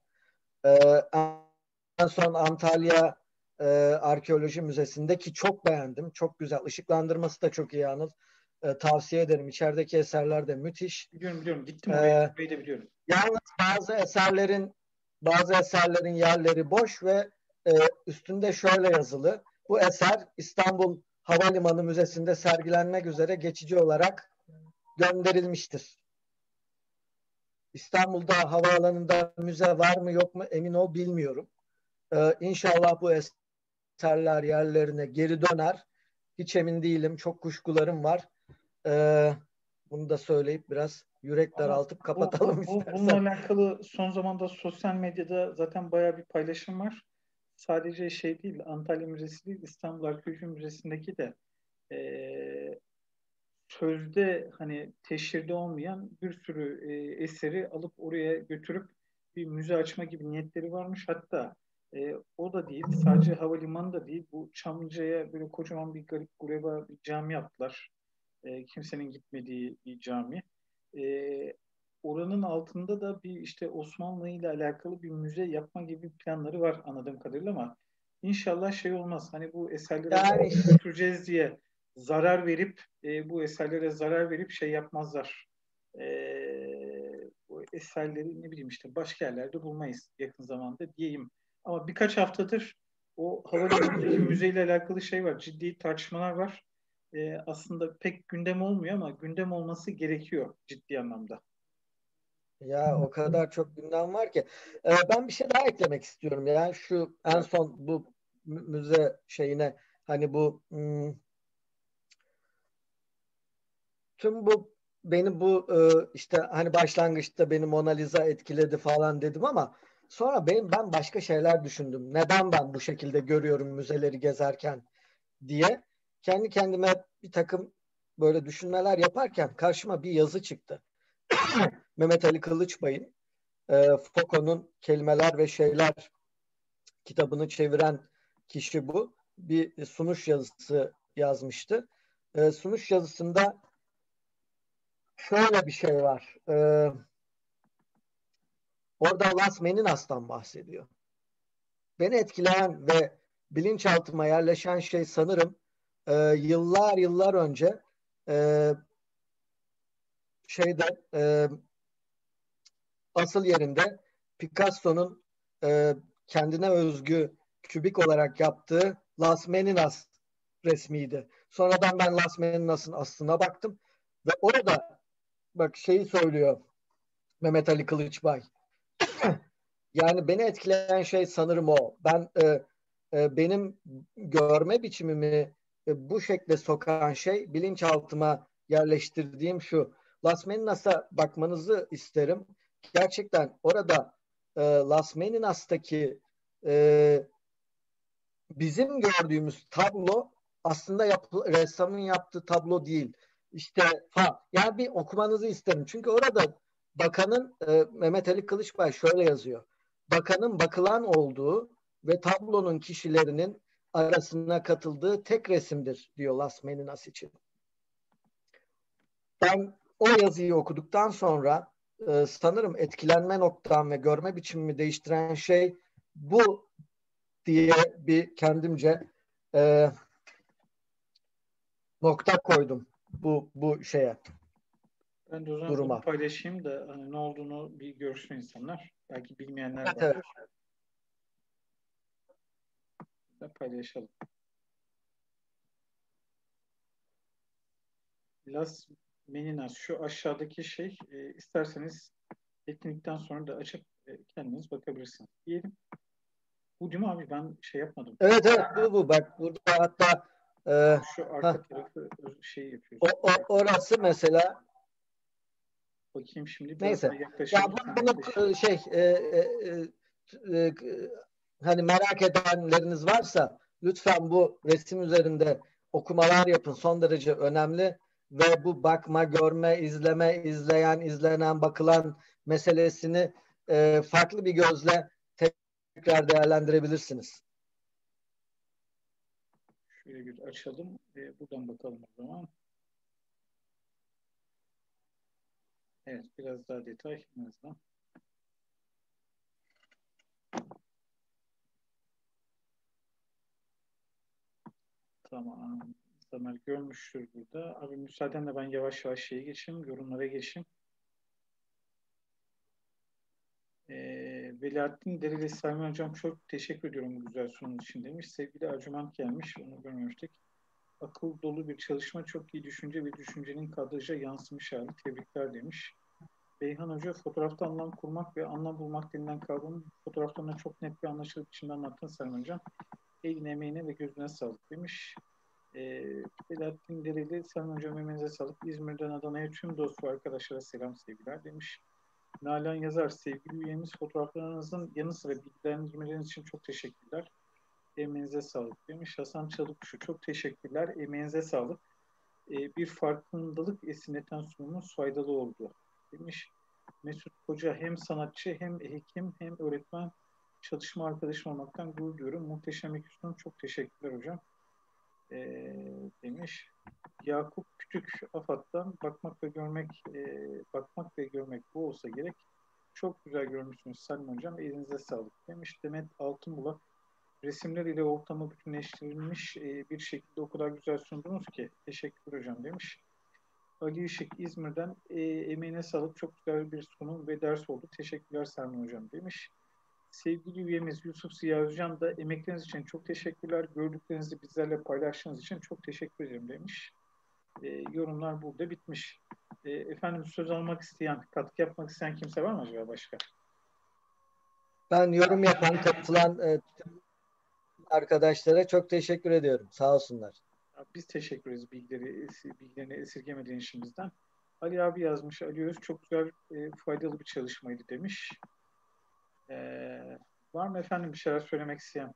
En son Antalya Arkeoloji Müzesi'ndeki çok beğendim. Çok güzel. Işıklandırması da çok iyi Anıl. Tavsiye ederim. İçerideki eserler de müthiş. Biliyorum. Gittim oraya. Orayı da biliyorum. Yalnız bazı eserlerin yerleri boş ve üstünde şöyle yazılı. Bu eser İstanbul Havalimanı Müzesi'nde sergilenmek üzere geçici olarak gönderilmiştir. İstanbul'da havaalanında müze var mı yok mu emin ol bilmiyorum. İnşallah bu eserler yerlerine geri döner. Hiç emin değilim. Çok kuşkularım var. Bunu da söyleyip biraz yürek daraltıp kapatalım istersen. Bununla alakalı son zamanda sosyal medyada zaten bayağı bir paylaşım var. sadece şey değil, Antalya Müzesi değil, İstanbul Arkeoloji Müzesi'ndeki de sözde hani teşhirde olmayan bir sürü eseri alıp oraya götürüp bir müze açma gibi niyetleri varmış. Hatta o da değil, sadece havalimanı da değil, bu Çamlıca'ya böyle kocaman bir garip gureba bir cami yaptılar. Kimsenin gitmediği bir cami. E, Oranın altında da bir işte Osmanlı ile alakalı bir müze yapma gibi planları var anladığım kadarıyla ama inşallah şey olmaz. Hani bu eserleri Yani götüreceğiz diye zarar verip bu eserlere zarar verip şey yapmazlar. Bu eserleri ne bileyim işte başka yerlerde bulmayız yakın zamanda diyeyim. Ama birkaç haftadır o havalimanındaki müzeyle alakalı şey var. Ciddi tartışmalar var. Aslında pek gündem olmuyor ama gündem olması gerekiyor ciddi anlamda. ya o kadar çok gündem var ki. Ben bir şey daha eklemek istiyorum. Yani şu en son bu müze şeyine hani bu tüm bu beni bu işte hani başlangıçta beni Mona Lisa etkiledi falan dedim ama sonra ben başka şeyler düşündüm. Neden ben bu şekilde görüyorum müzeleri gezerken diye kendi kendime bir takım böyle düşünmeler yaparken karşıma bir yazı çıktı. Mehmet Ali Kılıçbay'ın Foucault'un Kelimeler ve Şeyler kitabını çeviren kişi bu. Bir sunuş yazısı yazmıştı. Sunuş yazısında şöyle bir şey var. Orada Las Meninas'tan bahsediyor. Beni etkileyen ve bilinçaltıma yerleşen şey sanırım yıllar önce e, şeyde asıl yerinde Picasso'nun kendine özgü kübik olarak yaptığı Las Meninas resmiydi. Sonradan ben Las Meninas'ın aslına baktım ve orada bak şeyi söylüyor Mehmet Ali Kılıçbay. Yani beni etkileyen şey sanırım o. Benim görme biçimimi bu şekle sokan şey bilinçaltıma yerleştirdiğim şu. Las Meninas'a bakmanızı isterim. Gerçekten orada Las Meninas'taki e, bizim gördüğümüz tablo aslında ressamın yaptığı tablo değil. İşte yani bir okumanızı isterim. Çünkü orada bakanın Mehmet Ali Kılıçbay şöyle yazıyor. Bakanın bakılan olduğu ve tablonun kişilerinin arasına katıldığı tek resimdir diyor Las Meninas için. Ben o yazıyı okuduktan sonra sanırım etkilenme noktam ve görme biçimimi değiştiren şey bu diye bir kendimce nokta koydum bu şeye Ben de o zaman bunu duruma. paylaşayım da hani ne olduğunu bir görsün insanlar. Belki bilmeyenler Evet, vardır. evet. Da paylaşalım. Las Meninas şu aşağıdaki şey isterseniz etkinlikten sonra da açıp kendiniz bakabilirsiniz. Diyelim. Bu değil mi abi? Ben şey yapmadım. Evet bu bak burada hatta Şu arka tarafı şey yapıyoruz. orası mesela Bakayım şimdi biraz neyse. daha Ya yaklaşabilirsem bunu yaklaşayım. e, hani merak edenleriniz varsa lütfen bu resim üzerinde okumalar yapın. Son derece önemli ve bu bakma, görme, izleme, izleyen, izlenen, bakılan meselesini farklı bir gözle tekrar değerlendirebilirsiniz. Şöyle bir açalım. Buradan bakalım o zaman. Evet, biraz daha detay en azından. Tamam. İnsanlar görmüştür burada. Abi müsaadenle ben yavaş yavaş şeye geçeyim, yorumlara geçeyim. Veliahdin Dereli Sami Hocam çok teşekkür ediyorum bu güzel sunum için demiş. Sevgili Ercüment gelmiş, onu görmemiştik. Akıl dolu bir çalışma, çok iyi düşünce ve düşüncenin kadraja yansımış hali. Tebrikler demiş. Beyhan Hoca fotoğrafta anlam kurmak ve anlam bulmak denilen kavramı fotoğraflarına çok net bir anlaşılır biçimde anlattın Sami Hocam. Eline, emeğine ve gözüne sağlık demiş. Selahattin Dereli, Sami Hocam emeğinize sağlık. İzmir'den Adana'ya tüm dost ve arkadaşlara selam sevgiler demiş. Nalan Yazar, sevgili üyemiz fotoğraflarınızın yanı sıra bilgilendirmeleriniz için çok teşekkürler. Emeğinize sağlık demiş. Hasan Çalıkuşu çok teşekkürler. Emeğinize sağlık. Bir farkındalık esneten sunumunuz faydalı oldu demiş. Mesut Hoca hem sanatçı hem hekim hem öğretmen çalışma arkadaşım olmaktan gurur duyuyorum. Muhteşem iki sunum. Çok teşekkürler hocam. Demiş. Yakup Kütük AFAD'dan bakmak ve görmek bu olsa gerek. Çok güzel görmüşsünüz Salim Hocam. Elinize sağlık demiş. Demet Altınbulak resimler ile ortamı bütünleştirilmiş bir şekilde o kadar güzel sundunuz ki. Teşekkür hocam demiş. Ali Işık İzmir'den emeğine sağlık. Çok güzel bir sunum ve ders oldu. Teşekkürler Salim Hocam demiş. Sevgili üyemiz Yusuf Ziya Özcan da emekleriniz için çok teşekkürler. Gördüklerinizi bizlerle paylaştığınız için çok teşekkür ederim demiş. Yorumlar burada bitmiş. Efendim söz almak isteyen, katkı yapmak isteyen kimse var mı acaba başka? Ben yorum yapan, katılan arkadaşlara çok teşekkür ediyorum. Sağ olsunlar. Biz teşekkür ederiz bilgilerini esirgemediğin işimizden. Ali abi yazmış. Ali Öz çok güzel, faydalı bir çalışmaydı demiş. Var mı efendim bir şeyler söylemek isteyen?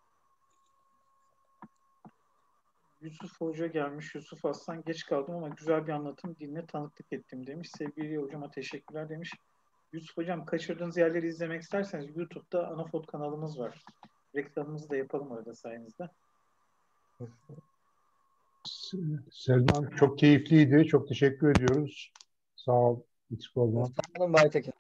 Yusuf Hoca gelmiş. Yusuf Aslan geç kaldım ama güzel bir anlatım diline tanıklık ettim demiş. Sevgili hocama teşekkürler demiş. Yusuf Hocam kaçırdığınız yerleri izlemek isterseniz YouTube'da Anafot kanalımız var. Reklamımızı da yapalım orada sayenizde. Selman çok keyifliydi. Çok teşekkür ediyoruz. Sağ ol. Eksik olma. Sağ olun Baytekin.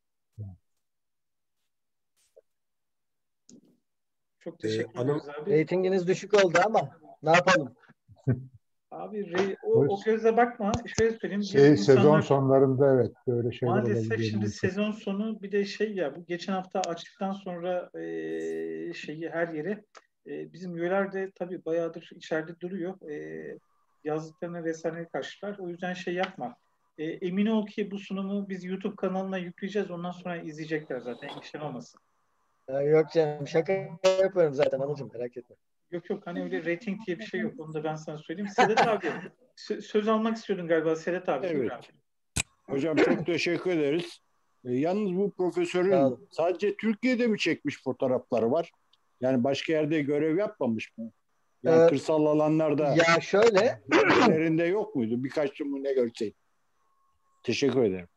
Çok teşekkür ederiz abi. Reytinginiz düşük oldu ama ne yapalım? Abi o gözle bakma. Şöyle söyleyeyim. Sezon sonlarında evet böyle şeyler maalesef şimdi sezon sonu bir de bu geçen hafta açtıktan sonra her yere bizim üyeler de tabii bayağıdır içeride duruyor. Yazdıklarına vesaire karşılar. O yüzden yapma. Emin ol ki bu sunumu biz YouTube kanalına yükleyeceğiz. Ondan sonra izleyecekler zaten. Endişen olmasın. Yok canım. Şaka yapıyorum zaten anacığım. Merak etme. Yok hani öyle rating diye bir şey yok. Onu da ben sana söyleyeyim. Sedat abi söz almak istiyordun galiba Sedat abi. Evet. Hocam çok teşekkür ederiz. Yalnız bu profesörün sadece Türkiye'de mi çekmiş fotoğrafları var? Yani başka yerde görev yapmamış mı? Yani kırsal alanlarda ya şöyle yerinde yok muydu? Birkaç numune görseydim. Teşekkür ederim.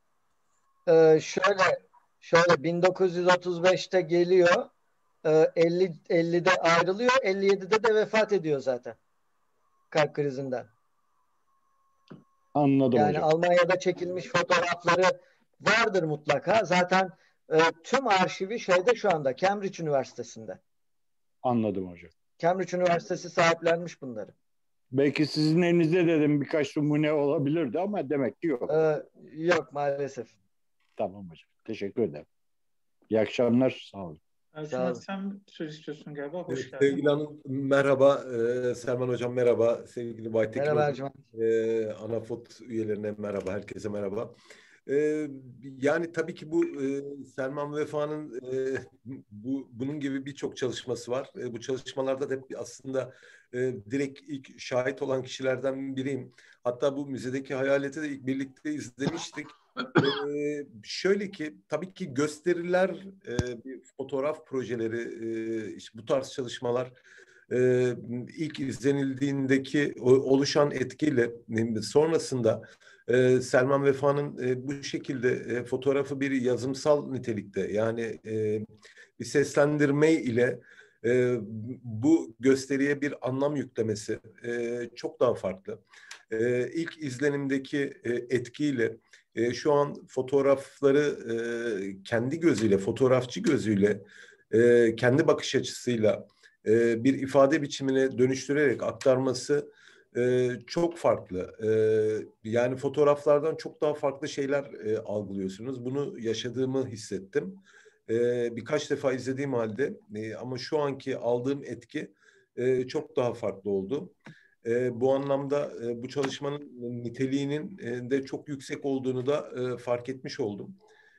Şöyle 1935'te geliyor. 50'de ayrılıyor. 57'de de vefat ediyor zaten. Kalp krizinden. Anladım yani hocam. Almanya'da çekilmiş fotoğrafları vardır mutlaka. Zaten tüm arşivi şu anda Cambridge Üniversitesi'nde. Anladım hocam. Cambridge Üniversitesi sahiplenmiş bunları. Belki sizin elinizde dedim birkaç numune olabilirdi ama demek ki yok. Yok maalesef. Tamam hocam. Teşekkür ederim. İyi akşamlar. Sağ olun. Ercüment sen söz istiyorsun galiba. Hoş geldin. Sevgili hanım merhaba. Selman hocam merhaba. Sevgili Baytekin merhaba hocam. Anafot üyelerine merhaba. Herkese merhaba. Yani tabii ki bu Selman Vefa'nın bunun gibi birçok çalışması var. Bu çalışmalarda da hep aslında direkt ilk şahit olan kişilerden biriyim. Hatta bu müzedeki hayaleti de ilk birlikte izlemiştik. Şöyle ki tabii ki gösteriler, fotoğraf projeleri, işte bu tarz çalışmalar ilk izlenildiğindeki oluşan etkiyle sonrasında Selman Vefa'nın bu şekilde fotoğrafı bir yazımsal nitelikte yani bir seslendirme ile bu gösteriye bir anlam yüklemesi çok daha farklı. İlk izlenimdeki etkiyle şu an fotoğrafları kendi gözüyle, fotoğrafçı gözüyle, kendi bakış açısıyla bir ifade biçimine dönüştürerek aktarması çok farklı. Yani fotoğraflardan çok daha farklı şeyler algılıyorsunuz. Bunu yaşadığımı hissettim. Birkaç defa izlediğim halde ama şu anki aldığım etki çok daha farklı oldu. Bu anlamda bu çalışmanın niteliğinin de çok yüksek olduğunu da fark etmiş oldum.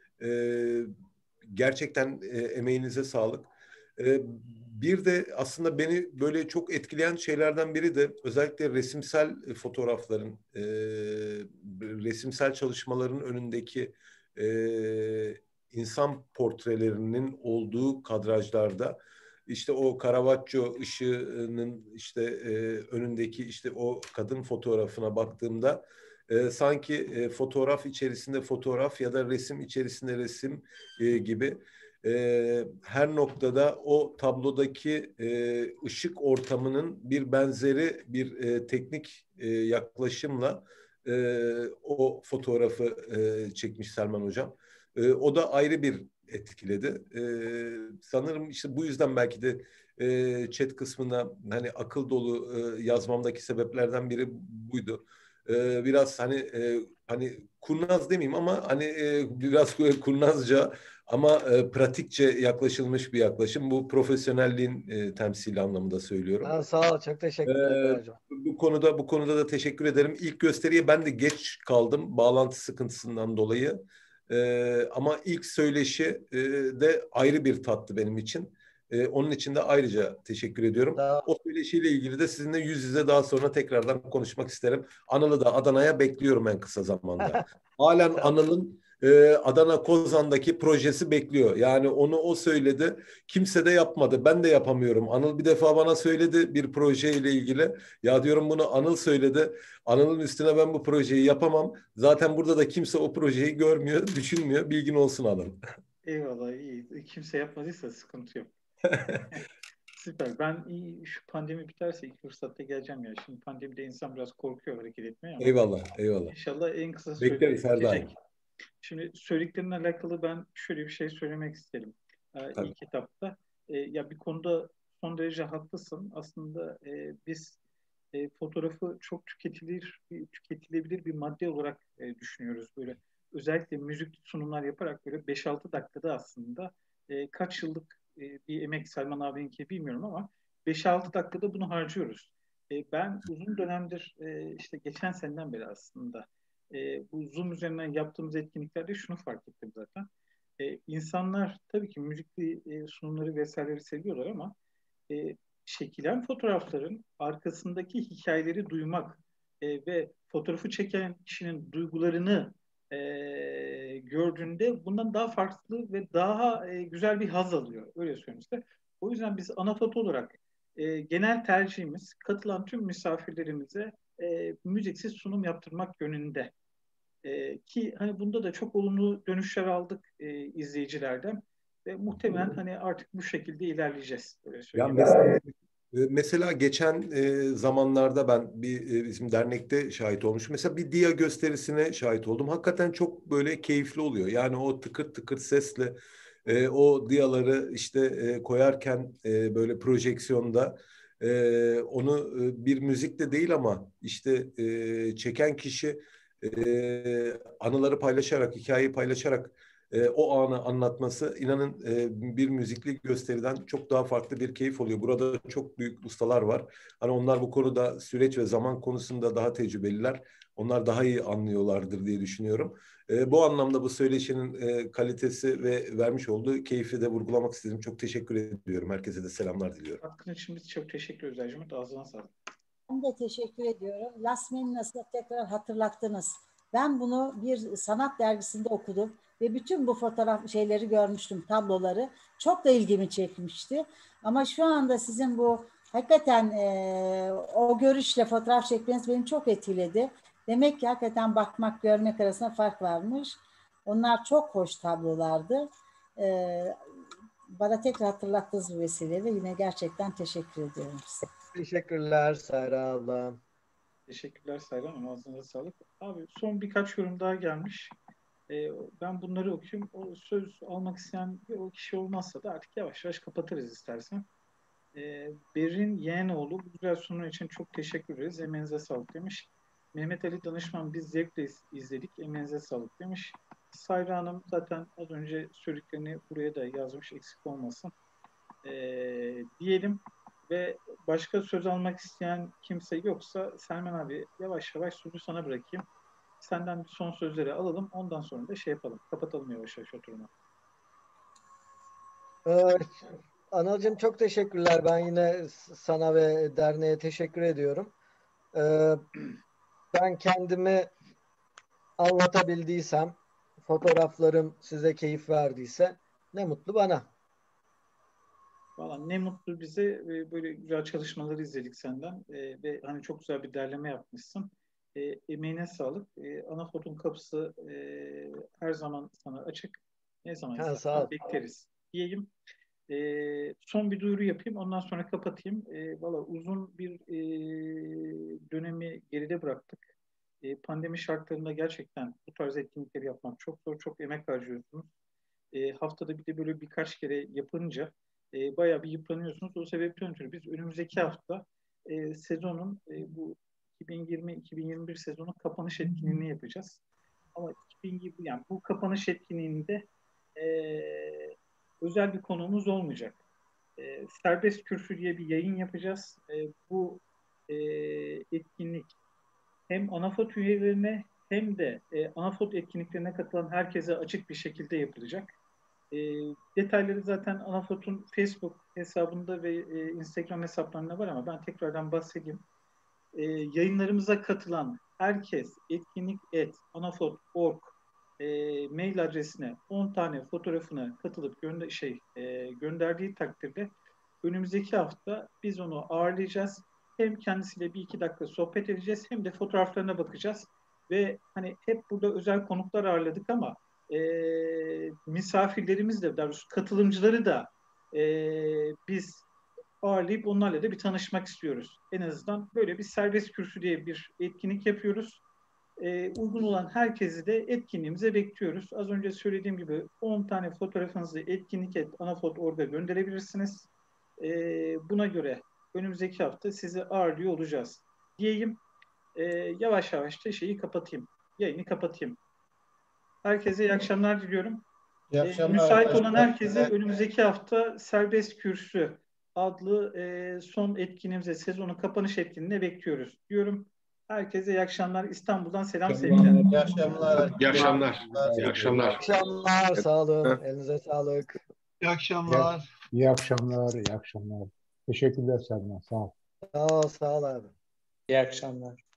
Gerçekten emeğinize sağlık. Bir de aslında beni böyle çok etkileyen şeylerden biri de özellikle resimsel fotoğrafların, resimsel çalışmaların önündeki insan portrelerinin olduğu kadrajlarda işte o Caravaggio ışığının işte önündeki işte o kadın fotoğrafına baktığımda sanki fotoğraf içerisinde fotoğraf ya da resim içerisinde resim gibi her noktada o tablodaki ışık ortamının bir benzeri bir teknik yaklaşımla o fotoğrafı çekmiş Selman Hocam. O da ayrı bir etkiledi. Sanırım işte bu yüzden belki de chat kısmına hani akıl dolu yazmamdaki sebeplerden biri buydu. Biraz hani kurnaz demeyeyim ama hani biraz kurnazca ama pratikçe yaklaşılmış bir yaklaşım. Bu profesyonelliğin temsili anlamında söylüyorum. Sağ ol, çok teşekkürler hocam. Bu konuda da teşekkür ederim. İlk gösteriye ben de geç kaldım bağlantı sıkıntısından dolayı. Ama ilk söyleşi de ayrı bir tattı benim için. Onun için de ayrıca teşekkür ediyorum. O söyleşiyle ilgili de sizinle yüz yüze daha sonra tekrardan konuşmak isterim. Anıl'ı da Adana'ya bekliyorum en kısa zamanda. Halen Anıl'ın Adana Kozan'daki projesi bekliyor. Yani onu o söyledi. Kimse de yapmadı. Ben de yapamıyorum. Anıl bir defa bana söyledi bir projeyle ilgili. Ya diyorum bunu Anıl söyledi. Anıl'ın üstüne ben bu projeyi yapamam. Zaten burada da kimse o projeyi görmüyor, düşünmüyor. Bilgin olsun Anıl. Eyvallah, iyi. Kimse yapmadıysa sıkıntı yok. Süper. Ben şu pandemi biterse ilk fırsatta geleceğim ya. Şimdi pandemide insan biraz korkuyor hareket etmeye ama Eyvallah, eyvallah. İnşallah en kısa sürede Bekleriz her daim. bitecek. Şimdi söylediklerinle alakalı ben şöyle bir şey söylemek isterim. İlk etapta ya bir konuda son derece haklısın. Aslında biz fotoğrafı çok tüketilebilir bir madde olarak düşünüyoruz. Böyle özellikle müzik sunumlar yaparak böyle 5-6 dakikada aslında kaç yıllık bir emek Selman abininki bilmiyorum ama 5-6 dakikada bunu harcıyoruz. Ben uzun dönemdir işte geçen seneden beri aslında bu Zoom üzerinden yaptığımız etkinliklerde şunu fark ettim zaten. İnsanlar tabii ki müzikli sunumları vesaireleri seviyorlar ama çekilen fotoğrafların arkasındaki hikayeleri duymak ve fotoğrafı çeken kişinin duygularını gördüğünde bundan daha farklı ve daha güzel bir haz alıyor. Öyle söyleyeyim size. O yüzden biz Anafot olarak genel tercihimiz katılan tüm misafirlerimize müziksiz sunum yaptırmak yönünde. Ki hani bunda da çok olumlu dönüşler aldık izleyicilerden ve muhtemelen hani artık bu şekilde ilerleyeceğiz. Öyle Ya söyleyeyim. mesela geçen zamanlarda ben bizim dernekte şahit olmuşum. Mesela bir dia gösterisine şahit oldum. Hakikaten çok böyle keyifli oluyor. Yani o tıkır tıkır sesle o diaları işte koyarken böyle projeksiyonda onu bir müzikle değil ama işte çeken kişi anıları paylaşarak, hikayeyi paylaşarak o anı anlatması inanın bir müzikli gösteriden çok daha farklı bir keyif oluyor. Burada çok büyük ustalar var. Hani onlar bu konuda süreç ve zaman konusunda daha tecrübeliler. Onlar daha iyi anlıyorlardır diye düşünüyorum. Bu anlamda bu söyleşinin kalitesi ve vermiş olduğu keyfi de vurgulamak istedim. Çok teşekkür ediyorum. Herkese de selamlar diliyorum. Hakkın için biz çok teşekkür ederiz Ercüment. Ağzına sağlık. Ben de teşekkür ediyorum. Last Minutes'ı tekrar hatırlattınız. Ben bunu bir sanat dergisinde okudum ve bütün bu fotoğraf şeyleri görmüştüm, tabloları. Çok da ilgimi çekmişti. Ama şu anda sizin bu hakikaten o görüşle fotoğraf çekmeniz beni çok etkiledi. Demek ki hakikaten bakmak, görmek arasında fark varmış. Onlar çok hoş tablolardı. Bana tekrar hatırlattığınız bu vesileyle yine gerçekten teşekkür ediyorum size. Teşekkürler Sayra abla. Teşekkürler Saylan Hanım. Ağzınıza sağlık. Abi son birkaç yorum daha gelmiş. Ben bunları okuyayım. O söz almak isteyen o kişi olmazsa da artık yavaş yavaş kapatırız istersen. Berrin Yeğenoğlu bu güzel sunum için çok teşekkür ederiz. Emeğinize sağlık demiş. Mehmet Ali Danışman biz zevkle izledik. Emeğinize sağlık demiş. Sayra Hanım zaten az önce söylediklerini buraya da yazmış eksik olmasın. Diyelim ve başka söz almak isteyen kimse yoksa Selman abi yavaş yavaş sözü sana bırakayım. Senden bir son sözleri alalım. Ondan sonra da şey yapalım. Kapatalım yavaş yavaş oturumu. Anılcığım çok teşekkürler. Ben yine sana ve derneğe teşekkür ediyorum. Ben kendimi anlatabildiysem, fotoğraflarım size keyif verdiyse ne mutlu bana. Valla ne mutlu bize, böyle güzel çalışmaları izledik senden ve hani çok güzel bir derleme yapmışsın. Emeğine sağlık. Anafot'un kapısı her zaman sana açık. Ne zaman istersen bekleriz diyeyim. Son bir duyuru yapayım. Ondan sonra kapatayım. Valla uzun bir dönemi geride bıraktık. Pandemi şartlarında gerçekten bu tarz etkinlikleri yapmak çok zor. Çok emek harcıyorsunuz. Haftada bir de böyle birkaç kere yapınca bayağı bir yıpranıyorsunuz. O sebepten ötürü biz önümüzdeki hafta sezonun bu 2020-2021 sezonun kapanış etkinliğini yapacağız. Ama 2020, yani bu kapanış etkinliğinde özel bir konuğumuz olmayacak. Serbest Kürsü diye bir yayın yapacağız. Bu etkinlik hem Anafot üyelerine hem de Anafot etkinliklerine katılan herkese açık bir şekilde yapılacak. Detayları zaten Anafot'un Facebook hesabında ve Instagram hesaplarında var ama ben tekrardan bahsedeyim. Yayınlarımıza katılan herkes etkinlik@anafot.org mail adresine 10 tane fotoğrafını katılıp gönderdiği takdirde önümüzdeki hafta biz onu ağırlayacağız. Hem kendisiyle bir iki dakika sohbet edeceğiz hem de fotoğraflarına bakacağız. Ve hani hep burada özel konuklar ağırladık ama misafirlerimiz de, daha doğrusu katılımcıları da biz ağırlayıp onlarla da bir tanışmak istiyoruz. En azından böyle bir serbest kürsü diye bir etkinlik yapıyoruz. Uygun olan herkesi de etkinliğimize bekliyoruz. Az önce söylediğim gibi 10 tane fotoğrafınızı etkinlik@anafot.org'a gönderebilirsiniz. Buna göre önümüzdeki hafta sizi ağırlıyor olacağız diyeyim. Yavaş yavaş da yayını kapatayım. Herkese iyi akşamlar diliyorum. İyi akşamlar. Müsait olan herkese önümüzdeki hafta Serbest Kürsü adlı son etkinliğimize, sezonun kapanış etkinliğine bekliyoruz diyorum. Herkese iyi akşamlar. İstanbul'dan selam sevgiler. İyi akşamlar. İyi akşamlar. İyi akşamlar. İyi akşamlar. Sağ olun. Elinize sağlık. İyi akşamlar. İyi akşamlar. İyi akşamlar. Teşekkürler Selman. Sağ ol. Sağ ol abi. İyi akşamlar.